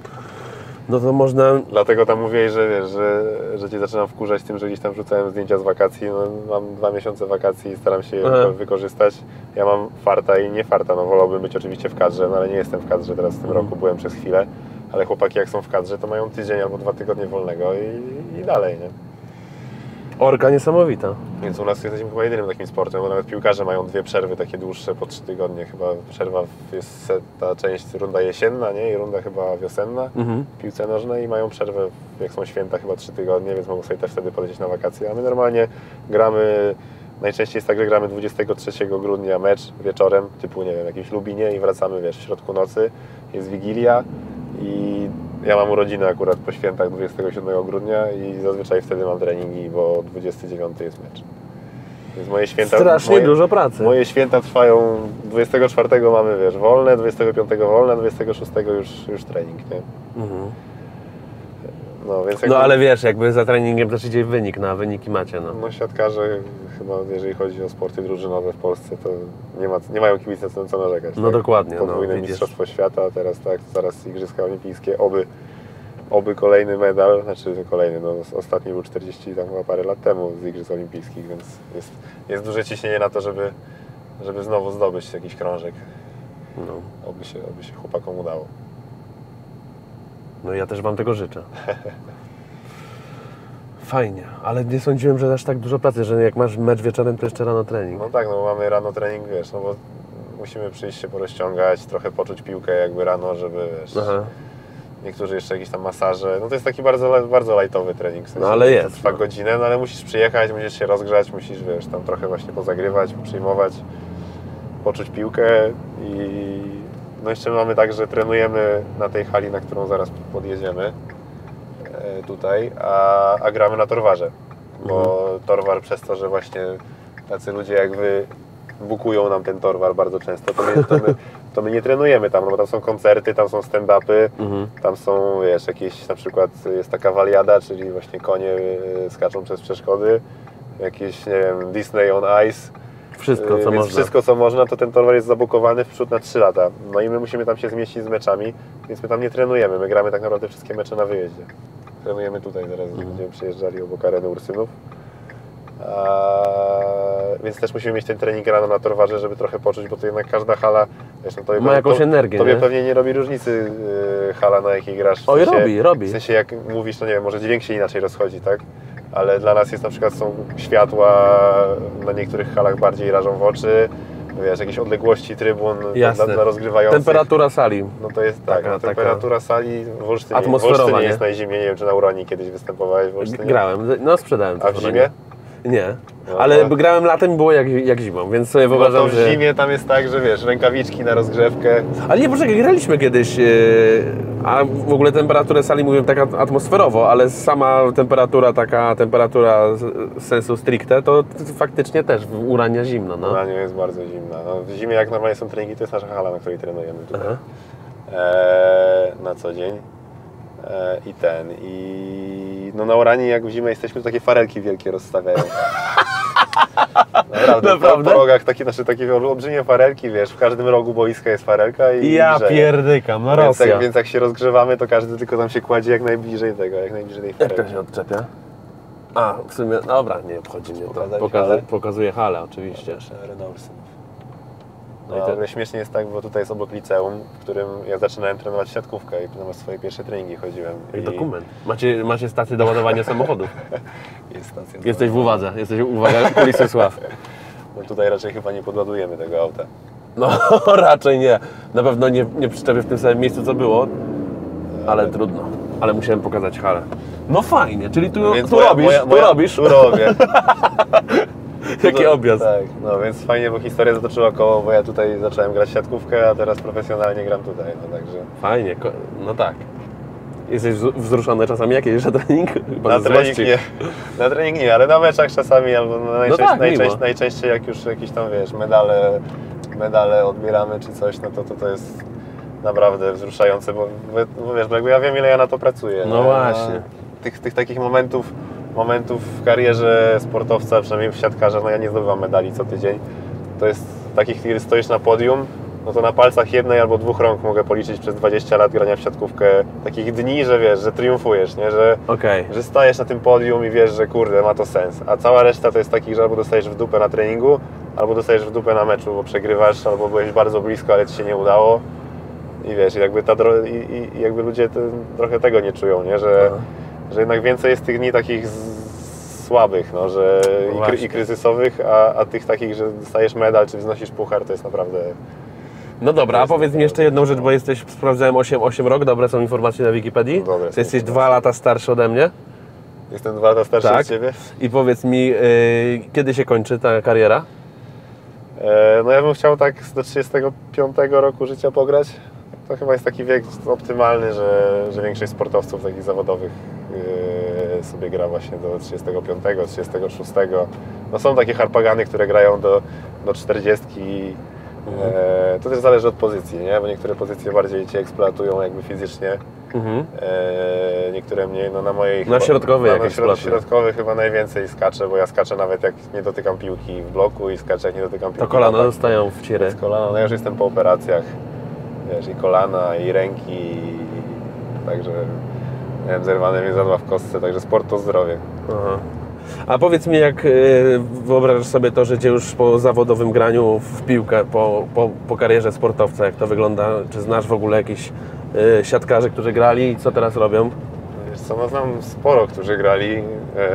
No to można... Dlatego tam mówię, że wiesz, że, że Cię zaczynam wkurzać tym, że gdzieś tam wrzucałem zdjęcia z wakacji. No, mam dwa miesiące wakacji i staram się je Aha. wyko- wykorzystać. Ja mam farta i nie farta. No wolałbym być oczywiście w kadrze, no ale nie jestem w kadrze teraz w tym Mhm. roku, byłem przez chwilę. Ale chłopaki jak są w kadrze, to mają tydzień albo dwa tygodnie wolnego i, i dalej, nie? Orka niesamowita. Więc u nas jesteśmy chyba jedynym takim sportem, bo nawet piłkarze mają dwie przerwy takie dłuższe po trzy tygodnie. Chyba przerwa jest ta część, runda jesienna, nie? I runda chyba wiosenna Mhm. w piłce nożnej i mają przerwę, jak są święta, chyba trzy tygodnie, więc mogą sobie też wtedy polecieć na wakacje. A my normalnie gramy, najczęściej jest tak, że gramy dwudziestego trzeciego grudnia mecz wieczorem, typu nie wiem, jakimś Lubinie i wracamy, wiesz, w środku nocy, jest Wigilia i ja mam urodziny akurat po świętach dwudziestego siódmego grudnia i zazwyczaj wtedy mam treningi, bo dwudziestego dziewiątego jest mecz. Więc moje święta... Strasznie moje, dużo pracy. Moje święta trwają, dwudziestego czwartego mamy, wiesz, wolne, dwudziestego piątego wolne, dwudziestego szóstego już, już trening, nie? Mhm. No, więc jakby, No ale wiesz, jakby za treningiem też idzie wynik, no a wyniki macie, no. no siatkarze chyba, jeżeli chodzi o sporty drużynowe w Polsce, to nie, ma, nie mają kibice co, co narzekać. No tak? dokładnie, no, Podwójne widzisz. mistrzostwo świata, teraz tak, zaraz Igrzyska Olimpijskie, oby, oby kolejny medal, znaczy kolejny, no ostatni był czterdzieści tam chyba parę lat temu z Igrzysk Olimpijskich, więc jest, jest duże ciśnienie na to, żeby, żeby znowu zdobyć jakiś krążek. no. Oby się, oby się chłopakom udało. No ja też Wam tego życzę. Fajnie, ale nie sądziłem, że aż tak dużo pracy, że jak masz mecz wieczorem, to jeszcze rano trening. No tak, no bo mamy rano trening, wiesz, no bo musimy przyjść się porozciągać, trochę poczuć piłkę jakby rano, żeby, wiesz, Aha. niektórzy jeszcze jakieś tam masaże, no to jest taki bardzo, bardzo lightowy trening, w sensie, No ale to jest, trwa no. godzinę, no ale musisz przyjechać, musisz się rozgrzać, musisz, wiesz, tam trochę właśnie pozagrywać, przyjmować, poczuć piłkę i no jeszcze mamy tak, że trenujemy na tej hali, na którą zaraz podjedziemy e, tutaj, a, a gramy na torwarze, bo Mhm. torwar przez to, że właśnie tacy ludzie jak Wy bukują nam ten torwar bardzo często, to my, to my, to my nie trenujemy tam, no bo tam są koncerty, tam są stand-upy, Mhm. tam są, wiesz, jakieś, na przykład jest taka waliada, czyli właśnie konie y, skaczą przez przeszkody, jakieś, nie wiem, Disney on Ice. Wszystko, co Więc można. wszystko, co można, to ten towar jest zabukowany w przód na trzy lata. No i my musimy tam się zmieścić z meczami, więc my tam nie trenujemy. My gramy tak naprawdę wszystkie mecze na wyjeździe. Trenujemy tutaj, zaraz Mhm. będziemy przyjeżdżali obok areny Ursynów. A, więc też musimy mieć ten trening rano na torwarze, żeby trochę poczuć, bo to jednak każda hala, wiesz, no tobie, Ma jakąś to, energię, Tobie nie? pewnie nie robi różnicy yy, hala, na jakiej grasz. W Oj, sensie, robi, robi. W sensie jak mówisz, no nie wiem, może dźwięk się inaczej rozchodzi, tak? Ale dla nas jest na przykład są światła, na niektórych halach bardziej rażą w oczy, wiesz, jakieś odległości trybun Jasne. dla, dla rozgrywających. Temperatura sali. No to jest tak, Taka- no, temperatura sali w Olsztynie, w atmosferowa, Olsztynie nie? jest na zimie, nie wiem czy na Uranii kiedyś występowałeś w Olsztynie. Grałem, no sprzedałem to. A w zimie? Nie, No ale to- grałem latem i było jak, jak zimą, więc sobie No wyobrażam, to w że... zimie tam jest tak, że wiesz, rękawiczki na rozgrzewkę. Ale nie, poczekaj, graliśmy kiedyś, yy, a w ogóle temperaturę sali mówiłem tak at- atmosferowo, ale sama temperatura, taka temperatura z- z sensu stricte, to faktycznie też w Urania zimno, no. Na nią jest bardzo zimna. No, w zimie jak normalnie są treningi, to jest nasza hala, na której trenujemy tutaj. Aha. Eee, na co dzień. Eee, I ten, i no na Uranii jak w zimę jesteśmy, to takie farelki wielkie rozstawiają. Naprawdę, Naprawdę? Po, po rogach takie, znaczy takie olbrzymie farelki, wiesz, w każdym rogu boiska jest farelka i Ja grzeje. pierdykam, no Więc Rosja. jak, więc jak się rozgrzewamy, to każdy tylko tam się kładzie jak najbliżej tego, jak najbliżej tej Jak farelki. to się odczepia? A, w sumie, dobra, nie obchodzi mnie to. Pokazać Pokazuje, halę? pokazuje halę, oczywiście. No No i i to- ale śmiesznie jest tak, bo tutaj jest obok liceum, w którym ja zaczynałem trenować siatkówkę i na swoje pierwsze treningi chodziłem. Jak I dokument. Macie, macie stację do ładowania samochodów. jest stacja. Jesteś w uwadze, jesteś, uwaga, kulisy sław. No tutaj raczej chyba nie podładujemy tego auta. No raczej nie. Na pewno nie, nie przyczepię w tym samym miejscu, co było, ale trudno. Ale musiałem pokazać halę. No fajnie, czyli tu, Więc tu moja- robisz, moja- tu moja- robisz. Tu robię. Jaki No, objazd. Tak, no więc fajnie, bo historia zatoczyła koło, bo ja tutaj zacząłem grać w siatkówkę, a teraz profesjonalnie gram tutaj, no także... Fajnie, ko- no tak. Jesteś wz- wzruszony czasami jakieś na trening? Chyba Na ze trening złości. nie, na trening nie, ale na meczach czasami, albo no najczęściej, tak, najczęściej, miło. najczęściej jak już jakieś tam, wiesz, medale, medale odbieramy czy coś, no to to, to jest naprawdę wzruszające, bo, bo wiesz, bo jakby ja wiem, ile ja na to pracuję. No nie? właśnie. A Tych, tych takich momentów, momentów w karierze sportowca, przynajmniej w siatkarza, no ja nie zdobywam medali co tydzień. To jest takich, kiedy stoisz na podium, no to na palcach jednej albo dwóch rąk mogę policzyć przez dwadzieścia lat grania w siatkówkę takich dni, że wiesz, że triumfujesz, nie? Że, Okej. że stajesz na tym podium i wiesz, że kurde, ma to sens. A cała reszta to jest takich, że albo dostajesz w dupę na treningu, albo dostajesz w dupę na meczu, bo przegrywasz, albo byłeś bardzo blisko, ale ci się nie udało. I wiesz, i jakby, ta dro- i, i, i jakby ludzie te, trochę tego nie czują, nie? Że, Aha. że jednak więcej jest tych dni takich z, słabych, no, że i, kry, Właśnie. i kryzysowych, a, a tych takich, że dostajesz medal czy wznosisz puchar, to jest naprawdę... No dobra, a powiedz mi jeszcze jedną rzecz, bo jesteś, sprawdzałem osiem, osiem rok, dobre są informacje na Wikipedii. Dobre są Ty jesteś informacje. dwa lata starszy ode mnie. Jestem dwa lata starszy Tak. od Ciebie. I powiedz mi, yy, kiedy się kończy ta kariera? E, no ja bym chciał tak do trzydziestego piątego roku życia pograć. To chyba jest taki wiek optymalny, że, że większość sportowców takich zawodowych e, sobie gra właśnie do trzydziestego piątego, trzydziestego szóstego. No są takie harpagany, które grają do, do czterdziestki. E, to też zależy od pozycji, nie? Bo niektóre pozycje bardziej Cię eksploatują jakby fizycznie. Mhm. E, niektóre mniej, no na mojej... Na środkowej na, jak na eksploatują. środkowy chyba najwięcej skaczę, bo ja skaczę nawet jak nie dotykam piłki w bloku i skaczę jak nie dotykam piłki To kolana w bloku. zostają w ciry. Z kolana, no ja już jestem po operacjach, wiesz, i kolana, i ręki, i... także miałem zerwane więzadła w kostce, także sport to zdrowie. Aha. A powiedz mi, jak yy, wyobrażasz sobie to życie już po zawodowym graniu w piłkę, po, po, po karierze sportowca, jak to wygląda? Czy znasz w ogóle jakichś yy, siatkarzy, którzy grali i co teraz robią? Wiesz co, no znam sporo, którzy grali, e,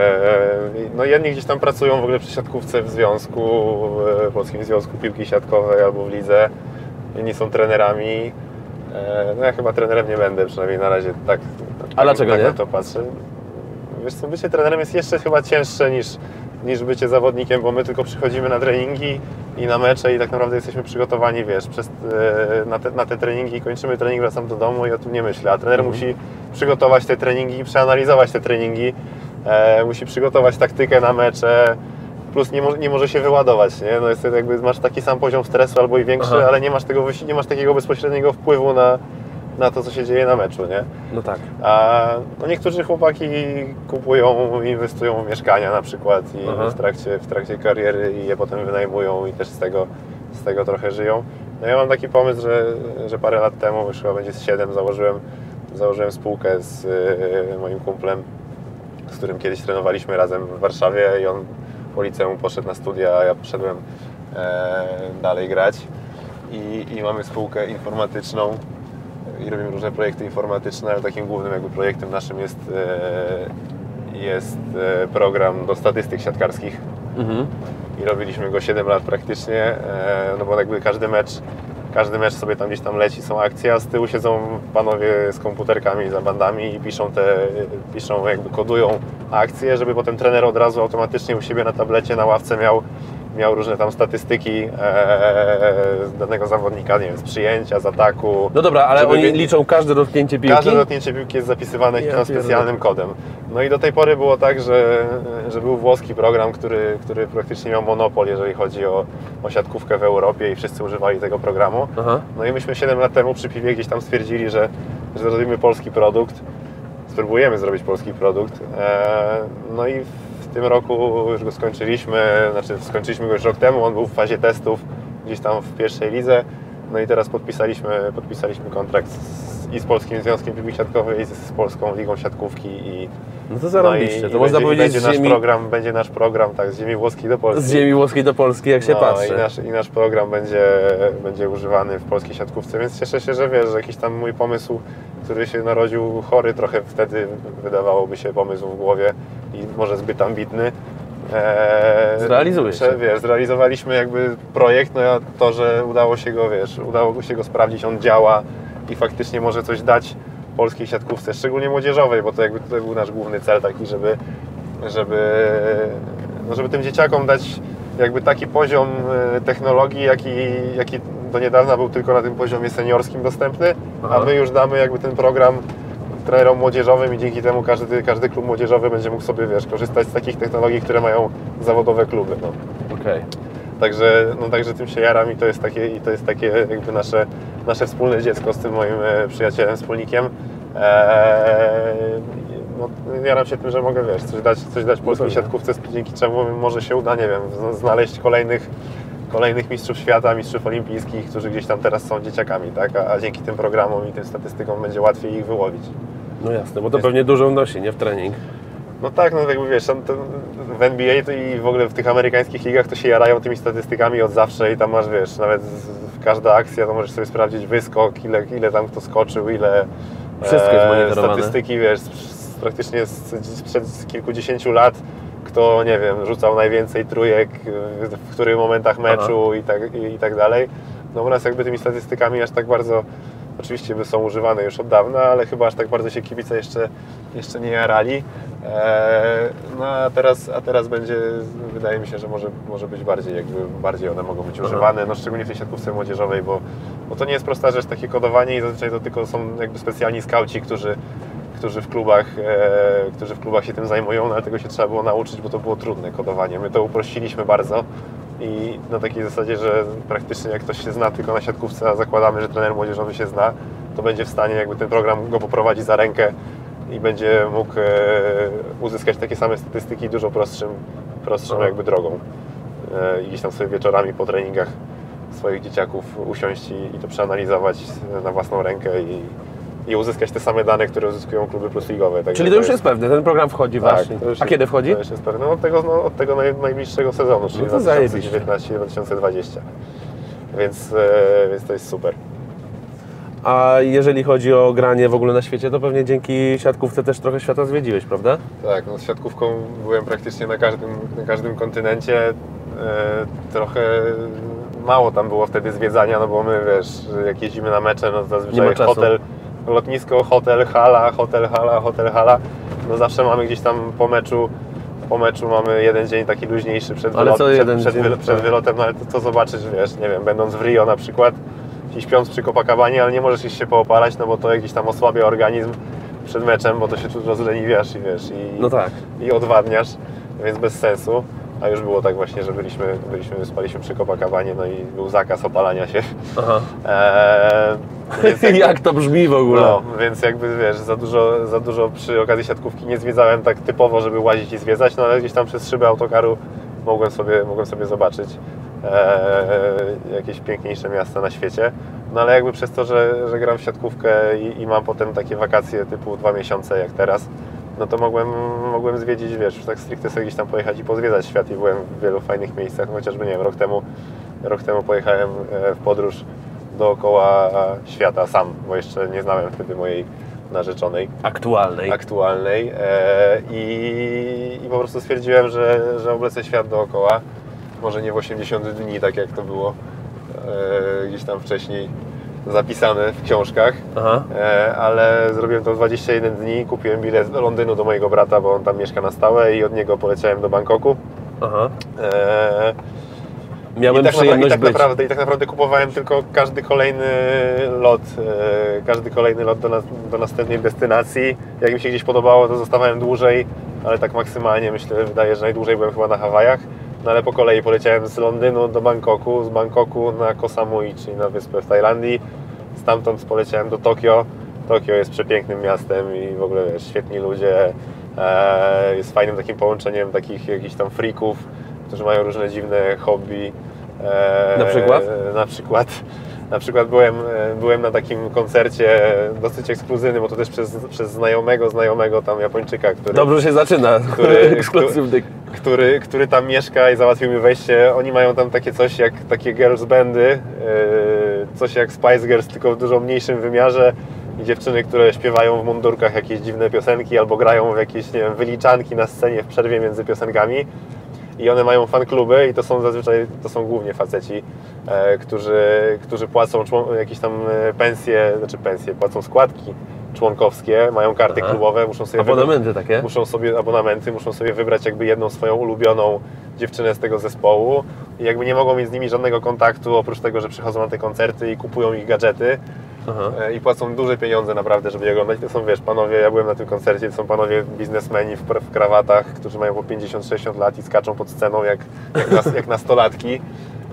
no jedni gdzieś tam pracują w ogóle przy siatkówce w związku, w Polskim Związku Piłki Siatkowej albo w lidze, inni są trenerami, e, no ja chyba trenerem nie będę, przynajmniej na razie tak, A tak, dlaczego tak nie? na to patrzę. Wiesz co, bycie trenerem jest jeszcze chyba cięższe niż, niż bycie zawodnikiem, bo my tylko przychodzimy na treningi i na mecze i tak naprawdę jesteśmy przygotowani, wiesz, przez, e, na, te, na te treningi, kończymy trening, wracam do domu i o tym nie myślę, a trener Mhm. musi przygotować te treningi i przeanalizować te treningi, e, musi przygotować taktykę na mecze, plus nie, mo nie może się wyładować, nie? No jest jakby, masz taki sam poziom stresu albo i większy, Aha. ale nie masz, tego, nie masz takiego bezpośredniego wpływu na, na to, co się dzieje na meczu, nie? No tak. A no niektórzy chłopaki kupują, inwestują w mieszkania na przykład i w trakcie, w trakcie kariery i je potem wynajmują i też z tego, z tego trochę żyją. No ja mam taki pomysł, że, że parę lat temu, już chyba będzie z siedem, założyłem, założyłem spółkę z y, moim kumplem, z którym kiedyś trenowaliśmy razem w Warszawie i on po liceum poszedł na studia, a ja poszedłem e, dalej grać I, i mamy spółkę informatyczną i robimy różne projekty informatyczne, ale takim głównym jakby projektem naszym jest, e, jest e, program do statystyk siatkarskich. Mhm. I robiliśmy go siedem lat praktycznie, e, no bo jakby każdy mecz Każdy mecz sobie tam gdzieś tam leci, są akcje, a z tyłu siedzą panowie z komputerkami, za bandami i piszą te, piszą jakby kodują akcje, żeby potem trener od razu automatycznie u siebie na tablecie, na ławce miał, miał różne tam statystyki e, z danego zawodnika, nie wiem, z przyjęcia, z ataku. No dobra, ale oni liczą każde dotknięcie piłki? Każde dotknięcie piłki jest zapisywane jakimś tam specjalnym kodem. No i do tej pory było tak, że, że był włoski program, który, który praktycznie miał monopol, jeżeli chodzi o, o siatkówkę w Europie i wszyscy używali tego programu. Aha. No i myśmy siedem lat temu przy piwie gdzieś tam stwierdzili, że, że zrobimy polski produkt, spróbujemy zrobić polski produkt. E, no i w tym roku już go skończyliśmy, znaczy skończyliśmy go już rok temu, on był w fazie testów gdzieś tam w pierwszej lidze. No i teraz podpisaliśmy, podpisaliśmy kontrakt z, i z Polskim Związkiem Piłki Siatkowej, i z, z Polską Ligą Siatkówki. I, no to zarobiście, no to można będzie, powiedzieć, będzie nasz ziemi... program, będzie nasz program, tak, z ziemi włoskiej do Polski. Z ziemi włoskiej do Polski, jak się no, patrzy. I nasz, i nasz program będzie, będzie używany w polskiej siatkówce, więc cieszę się, że wiesz, że jakiś tam mój pomysł, który się narodził chory, trochę wtedy wydawałoby się pomysł w głowie i może zbyt ambitny. Eee, Zrealizujesz się. Wiesz, zrealizowaliśmy jakby projekt, no a to, że udało się go, wiesz, udało się go sprawdzić, on działa i faktycznie może coś dać polskiej siatkówce, szczególnie młodzieżowej, bo to jakby to był nasz główny cel taki, żeby, żeby, no żeby tym dzieciakom dać jakby taki poziom technologii, jaki, jaki do niedawna był tylko na tym poziomie seniorskim dostępny, Aha. a my już damy jakby ten program trenerom młodzieżowym i dzięki temu każdy, każdy klub młodzieżowy będzie mógł sobie, wiesz, korzystać z takich technologii, które mają zawodowe kluby. No. Okay. Także, no, także tym się jaram i to jest takie, i to jest takie jakby nasze, nasze wspólne dziecko z tym moim przyjacielem, wspólnikiem. Eee, no, jaram się tym, że mogę, wiesz, coś dać, coś dać polskiej siatkówce, dzięki czemu może się uda, nie wiem, znaleźć kolejnych kolejnych mistrzów świata, mistrzów olimpijskich, którzy gdzieś tam teraz są dzieciakami, tak? A, a dzięki tym programom i tym statystykom będzie łatwiej ich wyłowić. No jasne, bo to Jest... pewnie dużo wnosi, nie? W trening. No tak, no jakby wiesz, w N B A to i w ogóle w tych amerykańskich ligach to się jarają tymi statystykami od zawsze i tam masz, wiesz, nawet każda akcja to możesz sobie sprawdzić wyskok, ile, ile tam kto skoczył, ile Wszystko jest monitorowane. Statystyki, wiesz, z, praktycznie sprzed kilkudziesięciu lat, kto, nie wiem, rzucał najwięcej trójek, w których momentach meczu Aha. i tak, i, i tak dalej. No u nas jakby tymi statystykami aż tak bardzo, oczywiście by są używane już od dawna, ale chyba aż tak bardzo się kibice jeszcze, jeszcze nie jarali. Eee, no a teraz, a teraz będzie, wydaje mi się, że może, może być bardziej, jakby bardziej one mogą być Aha. używane, no szczególnie w tej siatkówce młodzieżowej, bo, bo to nie jest prosta rzecz, takie kodowanie i zazwyczaj to tylko są jakby specjalni skauci, którzy którzy w klubach, e, którzy w klubach się tym zajmują, no ale tego się trzeba było nauczyć, bo to było trudne kodowanie. My to uprościliśmy bardzo i na takiej zasadzie, że praktycznie jak ktoś się zna tylko na siatkówce, a zakładamy, że trener młodzieżowy się zna, to będzie w stanie jakby ten program go poprowadzić za rękę i będzie mógł e, uzyskać takie same statystyki dużo prostszym, prostszą jakby drogą. E, I gdzieś tam sobie wieczorami po treningach swoich dzieciaków usiąść i, i to przeanalizować na własną rękę i i uzyskać te same dane, które uzyskują kluby plusligowe. Czyli to już jest pewne, ten program wchodzi tak, właśnie. A jest, kiedy wchodzi? To już jest pewne. No, od tego, no, od tego naj, najbliższego sezonu, czyli no dwa tysiące dziewiętnaście dwa tysiące dwadzieścia. Więc, e, więc to jest super. A jeżeli chodzi o granie w ogóle na świecie, to pewnie dzięki siatkówce też trochę świata zwiedziłeś, prawda? Tak, no z siatkówką byłem praktycznie na każdym, na każdym kontynencie. E, trochę mało tam było wtedy zwiedzania, no bo my, wiesz, jak jeździmy na mecze, no to zazwyczaj hotel, lotnisko, hotel, hala, hotel, hala, hotel, hala. No zawsze mamy gdzieś tam po meczu, po meczu mamy jeden dzień taki luźniejszy przed, ale wylot, co przed, jeden przed, dzień, przed, przed wylotem, no ale to co zobaczysz, wiesz, nie wiem, będąc w Rio na przykład, i śpiąc przy Copacabanie, ale nie możesz iść się poopalać, no bo to jakiś tam osłabia organizm przed meczem, bo to się tu rozleniwiasz i wiesz, i, no tak. i odwadniasz, więc bez sensu. a już było tak właśnie, że byliśmy, byliśmy spaliśmy przy Copacabanie, no i był zakaz opalania się. Aha. Eee, więc jakby, Jak to brzmi w ogóle? no, więc jakby wiesz, za dużo, za dużo przy okazji siatkówki nie zwiedzałem tak typowo, żeby łazić i zwiedzać, no ale gdzieś tam przez szybę autokaru mogłem sobie, mogłem sobie zobaczyć eee, jakieś piękniejsze miasta na świecie. No ale jakby przez to, że, że gram w siatkówkę i, i mam potem takie wakacje typu dwa miesiące jak teraz, no to mogłem, mogłem zwiedzić, wiesz, tak stricte sobie gdzieś tam pojechać i pozwiedzać świat i byłem w wielu fajnych miejscach, no chociażby nie wiem, rok temu, rok temu pojechałem w podróż dookoła świata sam, bo jeszcze nie znałem wtedy mojej narzeczonej. Aktualnej. Aktualnej e, i, i po prostu stwierdziłem, że, że oblecę świat dookoła, może nie w osiemdziesiąt dni, tak jak to było e, gdzieś tam wcześniej zapisane w książkach, Aha. e, ale zrobiłem to w dwadzieścia jeden dni, kupiłem bilet do Londynu do mojego brata, bo on tam mieszka na stałe i od niego poleciałem do Bangkoku. Aha. E, Miałem I tak, przyjemność i, tak być. naprawdę, I tak naprawdę kupowałem tylko każdy kolejny lot, e, każdy kolejny lot do, na, do następnej destynacji. Jak mi się gdzieś podobało, to zostawałem dłużej, ale tak maksymalnie myślę, wydaje, że najdłużej byłem chyba na Hawajach. No ale po kolei poleciałem z Londynu do Bangkoku, z Bangkoku na Koh Samui, czyli na wyspę w Tajlandii. Stamtąd poleciałem do Tokio. Tokio jest przepięknym miastem i w ogóle wiesz, świetni ludzie. E, jest fajnym takim połączeniem takich jakichś tam freaków, którzy mają różne dziwne hobby. E, Na przykład? Na przykład, na przykład byłem, byłem na takim koncercie dosyć ekskluzywnym, bo to też przez, przez znajomego, znajomego tam Japończyka, który... Dobrze się zaczyna. Który, Ekskluzywny. który, który tam mieszka i załatwił mi wejście. Oni mają tam takie coś jak takie girls bandy, yy, coś jak Spice Girls, tylko w dużo mniejszym wymiarze. I dziewczyny, które śpiewają w mundurkach jakieś dziwne piosenki albo grają w jakieś, nie wiem, wyliczanki na scenie w przerwie między piosenkami. I one mają fankluby i to są zazwyczaj, to są głównie faceci, e, którzy, którzy płacą człon- jakieś tam pensje, znaczy pensje, płacą składki członkowskie, mają karty Aha. klubowe, muszą sobie Abonamenty wybrać, takie? muszą sobie abonamenty, muszą sobie wybrać jakby jedną swoją ulubioną dziewczynę z tego zespołu i jakby nie mogą mieć z nimi żadnego kontaktu, oprócz tego, że przychodzą na te koncerty i kupują ich gadżety. Aha. I płacą duże pieniądze naprawdę, żeby je oglądać. To są, wiesz, panowie, ja byłem na tym koncercie, to są panowie biznesmeni w, w krawatach, którzy mają po pięćdziesiąt sześćdziesiąt lat i skaczą pod sceną jak, jak, nas, jak nastolatki. Eee,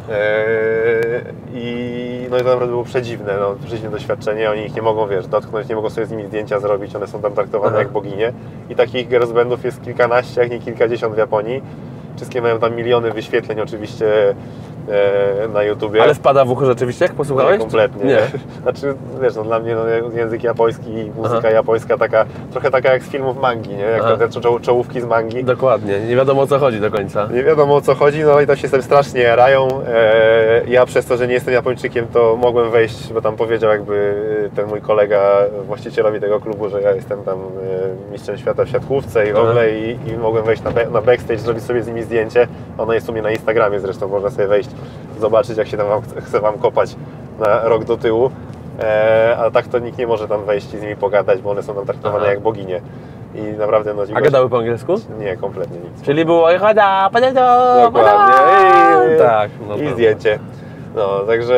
I no i to naprawdę było przedziwne, no, przedziwne doświadczenie. Oni ich nie mogą, wiesz, dotknąć, nie mogą sobie z nimi zdjęcia zrobić, one są tam traktowane Aha. jak boginie. I takich girls bandów jest kilkanaście, jak nie kilkadziesiąt w Japonii. Wszystkie mają tam miliony wyświetleń oczywiście e, na YouTubie. Ale wpada w ucho rzeczywiście, jak posłuchałeś? Nie, kompletnie. Nie. Znaczy, wiesz, no, dla mnie no, język japoński i muzyka Aha. japońska taka, trochę taka jak z filmów mangi, nie? Jak Aha. te czo- czołówki z mangi. Dokładnie, nie wiadomo o co chodzi do końca. Nie wiadomo o co chodzi, no i tam się z tym strasznie jarają. E, ja przez to, że nie jestem Japończykiem, to mogłem wejść, bo tam powiedział jakby ten mój kolega właścicielowi tego klubu, że ja jestem tam e, mistrzem świata w siatkówce i w Aha. ogóle i, i mogłem wejść na, be- na backstage, zrobić sobie z nimi zdjęcie. Ono jest u mnie na Instagramie zresztą, można sobie wejść, zobaczyć jak się tam wam, chce wam kopać na rok do tyłu. E, a tak to nikt nie może tam wejść i z nimi pogadać, bo one są tam traktowane Aha. jak boginie. I naprawdę no... A gadały po angielsku? Nie, kompletnie nic. Czyli było choda, potato, Dokładnie. I, tak, no i to- zdjęcie. No, także,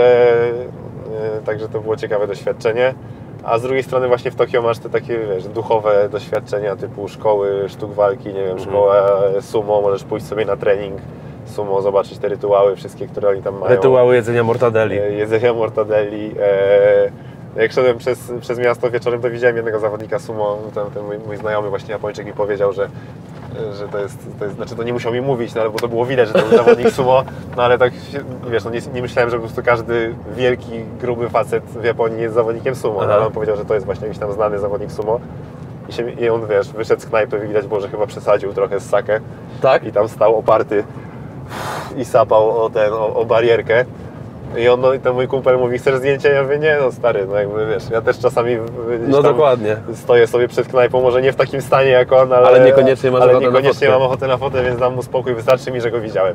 e, także to było ciekawe doświadczenie. A z drugiej strony właśnie w Tokio masz te takie, wiesz, duchowe doświadczenia typu szkoły sztuk walki, nie wiem, Mhm. szkoła sumo, możesz pójść sobie na trening sumo, zobaczyć te rytuały wszystkie, które oni tam mają. Rytuały jedzenia mortadeli. E, Jedzenia mortadeli. E, jak szedłem przez, przez miasto wieczorem, to widziałem jednego zawodnika sumo, ten, ten mój, mój znajomy właśnie Japończyk mi powiedział, że że to jest, to jest, znaczy to nie musiał mi mówić, no, ale bo to było widać, że to był zawodnik sumo, no ale tak, wiesz, no, nie, nie myślałem, że po prostu każdy wielki, gruby facet w Japonii jest zawodnikiem sumo, no, ale on powiedział, że to jest właśnie jakiś tam znany zawodnik sumo i, się, i on, wiesz, wyszedł z knajpy i widać było, że chyba przesadził trochę z sake Tak? i tam stał oparty i sapał o, ten, o, o barierkę. I on, no, i ten mój kumpel mówi, chcesz zdjęcie? Ja mówię, nie no stary, no jakby wiesz, ja też czasami gdzieś No tam dokładnie. stoję sobie przed knajpą, może nie w takim stanie jak on, ale, Ale niekoniecznie masz ale ochotę na niekoniecznie fotkę. mam ochotę na fotę, więc dam mu spokój, wystarczy mi, że go widziałem.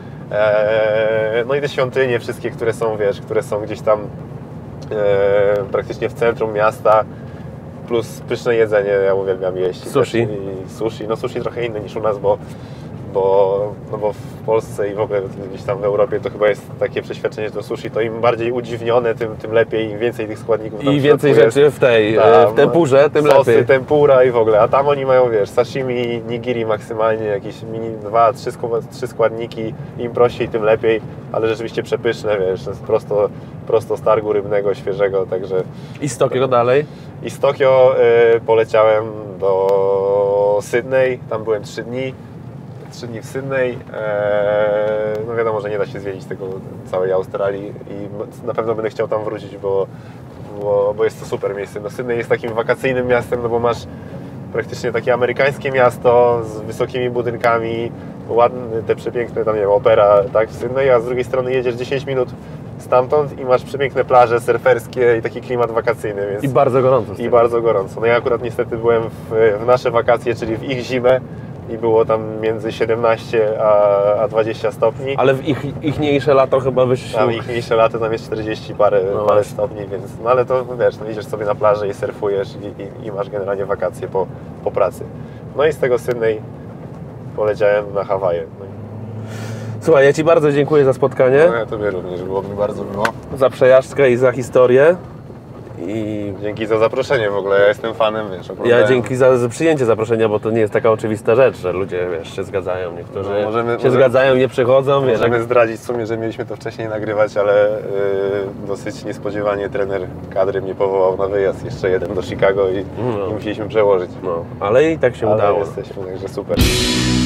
Eee, no i te świątynie wszystkie, które są, wiesz, które są gdzieś tam eee, praktycznie w centrum miasta, plus pyszne jedzenie, ja uwielbiam jeść. Sushi. I sushi, no sushi trochę inne niż u nas, bo bo, no bo w Polsce i w ogóle gdzieś tam w Europie to chyba jest takie przeświadczenie, że to sushi to im bardziej udziwnione, tym, tym lepiej, im więcej tych składników tam I w więcej środku rzeczy w tej, Tam, w tempurze, tym sosy, lepiej. tempura i w ogóle, a tam oni mają, wiesz, sashimi, nigiri maksymalnie, jakieś mini, dwa, trzy, trzy składniki, im prościej, tym lepiej, ale rzeczywiście przepyszne, wiesz, to jest prosto, prosto z targu rybnego, świeżego, także... I z Tokio dalej? I z Tokio y, poleciałem do Sydney, tam byłem trzy dni, trzy dni w Sydney. E, no wiadomo, że nie da się zwiedzić tego całej Australii i na pewno będę chciał tam wrócić, bo, bo, bo jest to super miejsce. No Sydney jest takim wakacyjnym miastem, no bo masz praktycznie takie amerykańskie miasto z wysokimi budynkami, ładne, te przepiękne, tam nie wiem, opera, tak, w Sydney, a z drugiej strony jedziesz dziesięć minut stamtąd i masz przepiękne plaże surferskie i taki klimat wakacyjny, więc... I bardzo gorąco. I bardzo gorąco. No ja akurat niestety byłem w, w nasze wakacje, czyli w ich zimę i było tam między siedemnaście a dwadzieścia stopni. Ale w ich ichniejsze lato chyba byś... Tam ich mniejsze lato, tam jest czterdzieści parę, No parę właśnie. stopni, więc... No ale to wiesz, no idziesz sobie na plażę i surfujesz i, i, i masz generalnie wakacje po, po pracy. No i z tego Sydney poleciałem na Hawaje. No, i- Słuchaj, ja Ci bardzo dziękuję za spotkanie, no ja Tobie również, było mi bardzo miło. za przejażdżkę i za historię. I Dzięki za zaproszenie w ogóle, ja jestem fanem, wiesz, ja oglądałem- dzięki za, za przyjęcie zaproszenia, bo to nie jest taka oczywista rzecz, że ludzie, wiesz, się zgadzają, niektórzy No, możemy- się możemy- zgadzają, nie przychodzą, wiesz, Możemy jak... zdradzić w sumie, że mieliśmy to wcześniej nagrywać, ale yy, dosyć niespodziewanie trener kadry mnie powołał na wyjazd, jeszcze jeden do Chicago i, No. i musieliśmy przełożyć. No, ale i tak się Ale udało. jesteśmy, także super.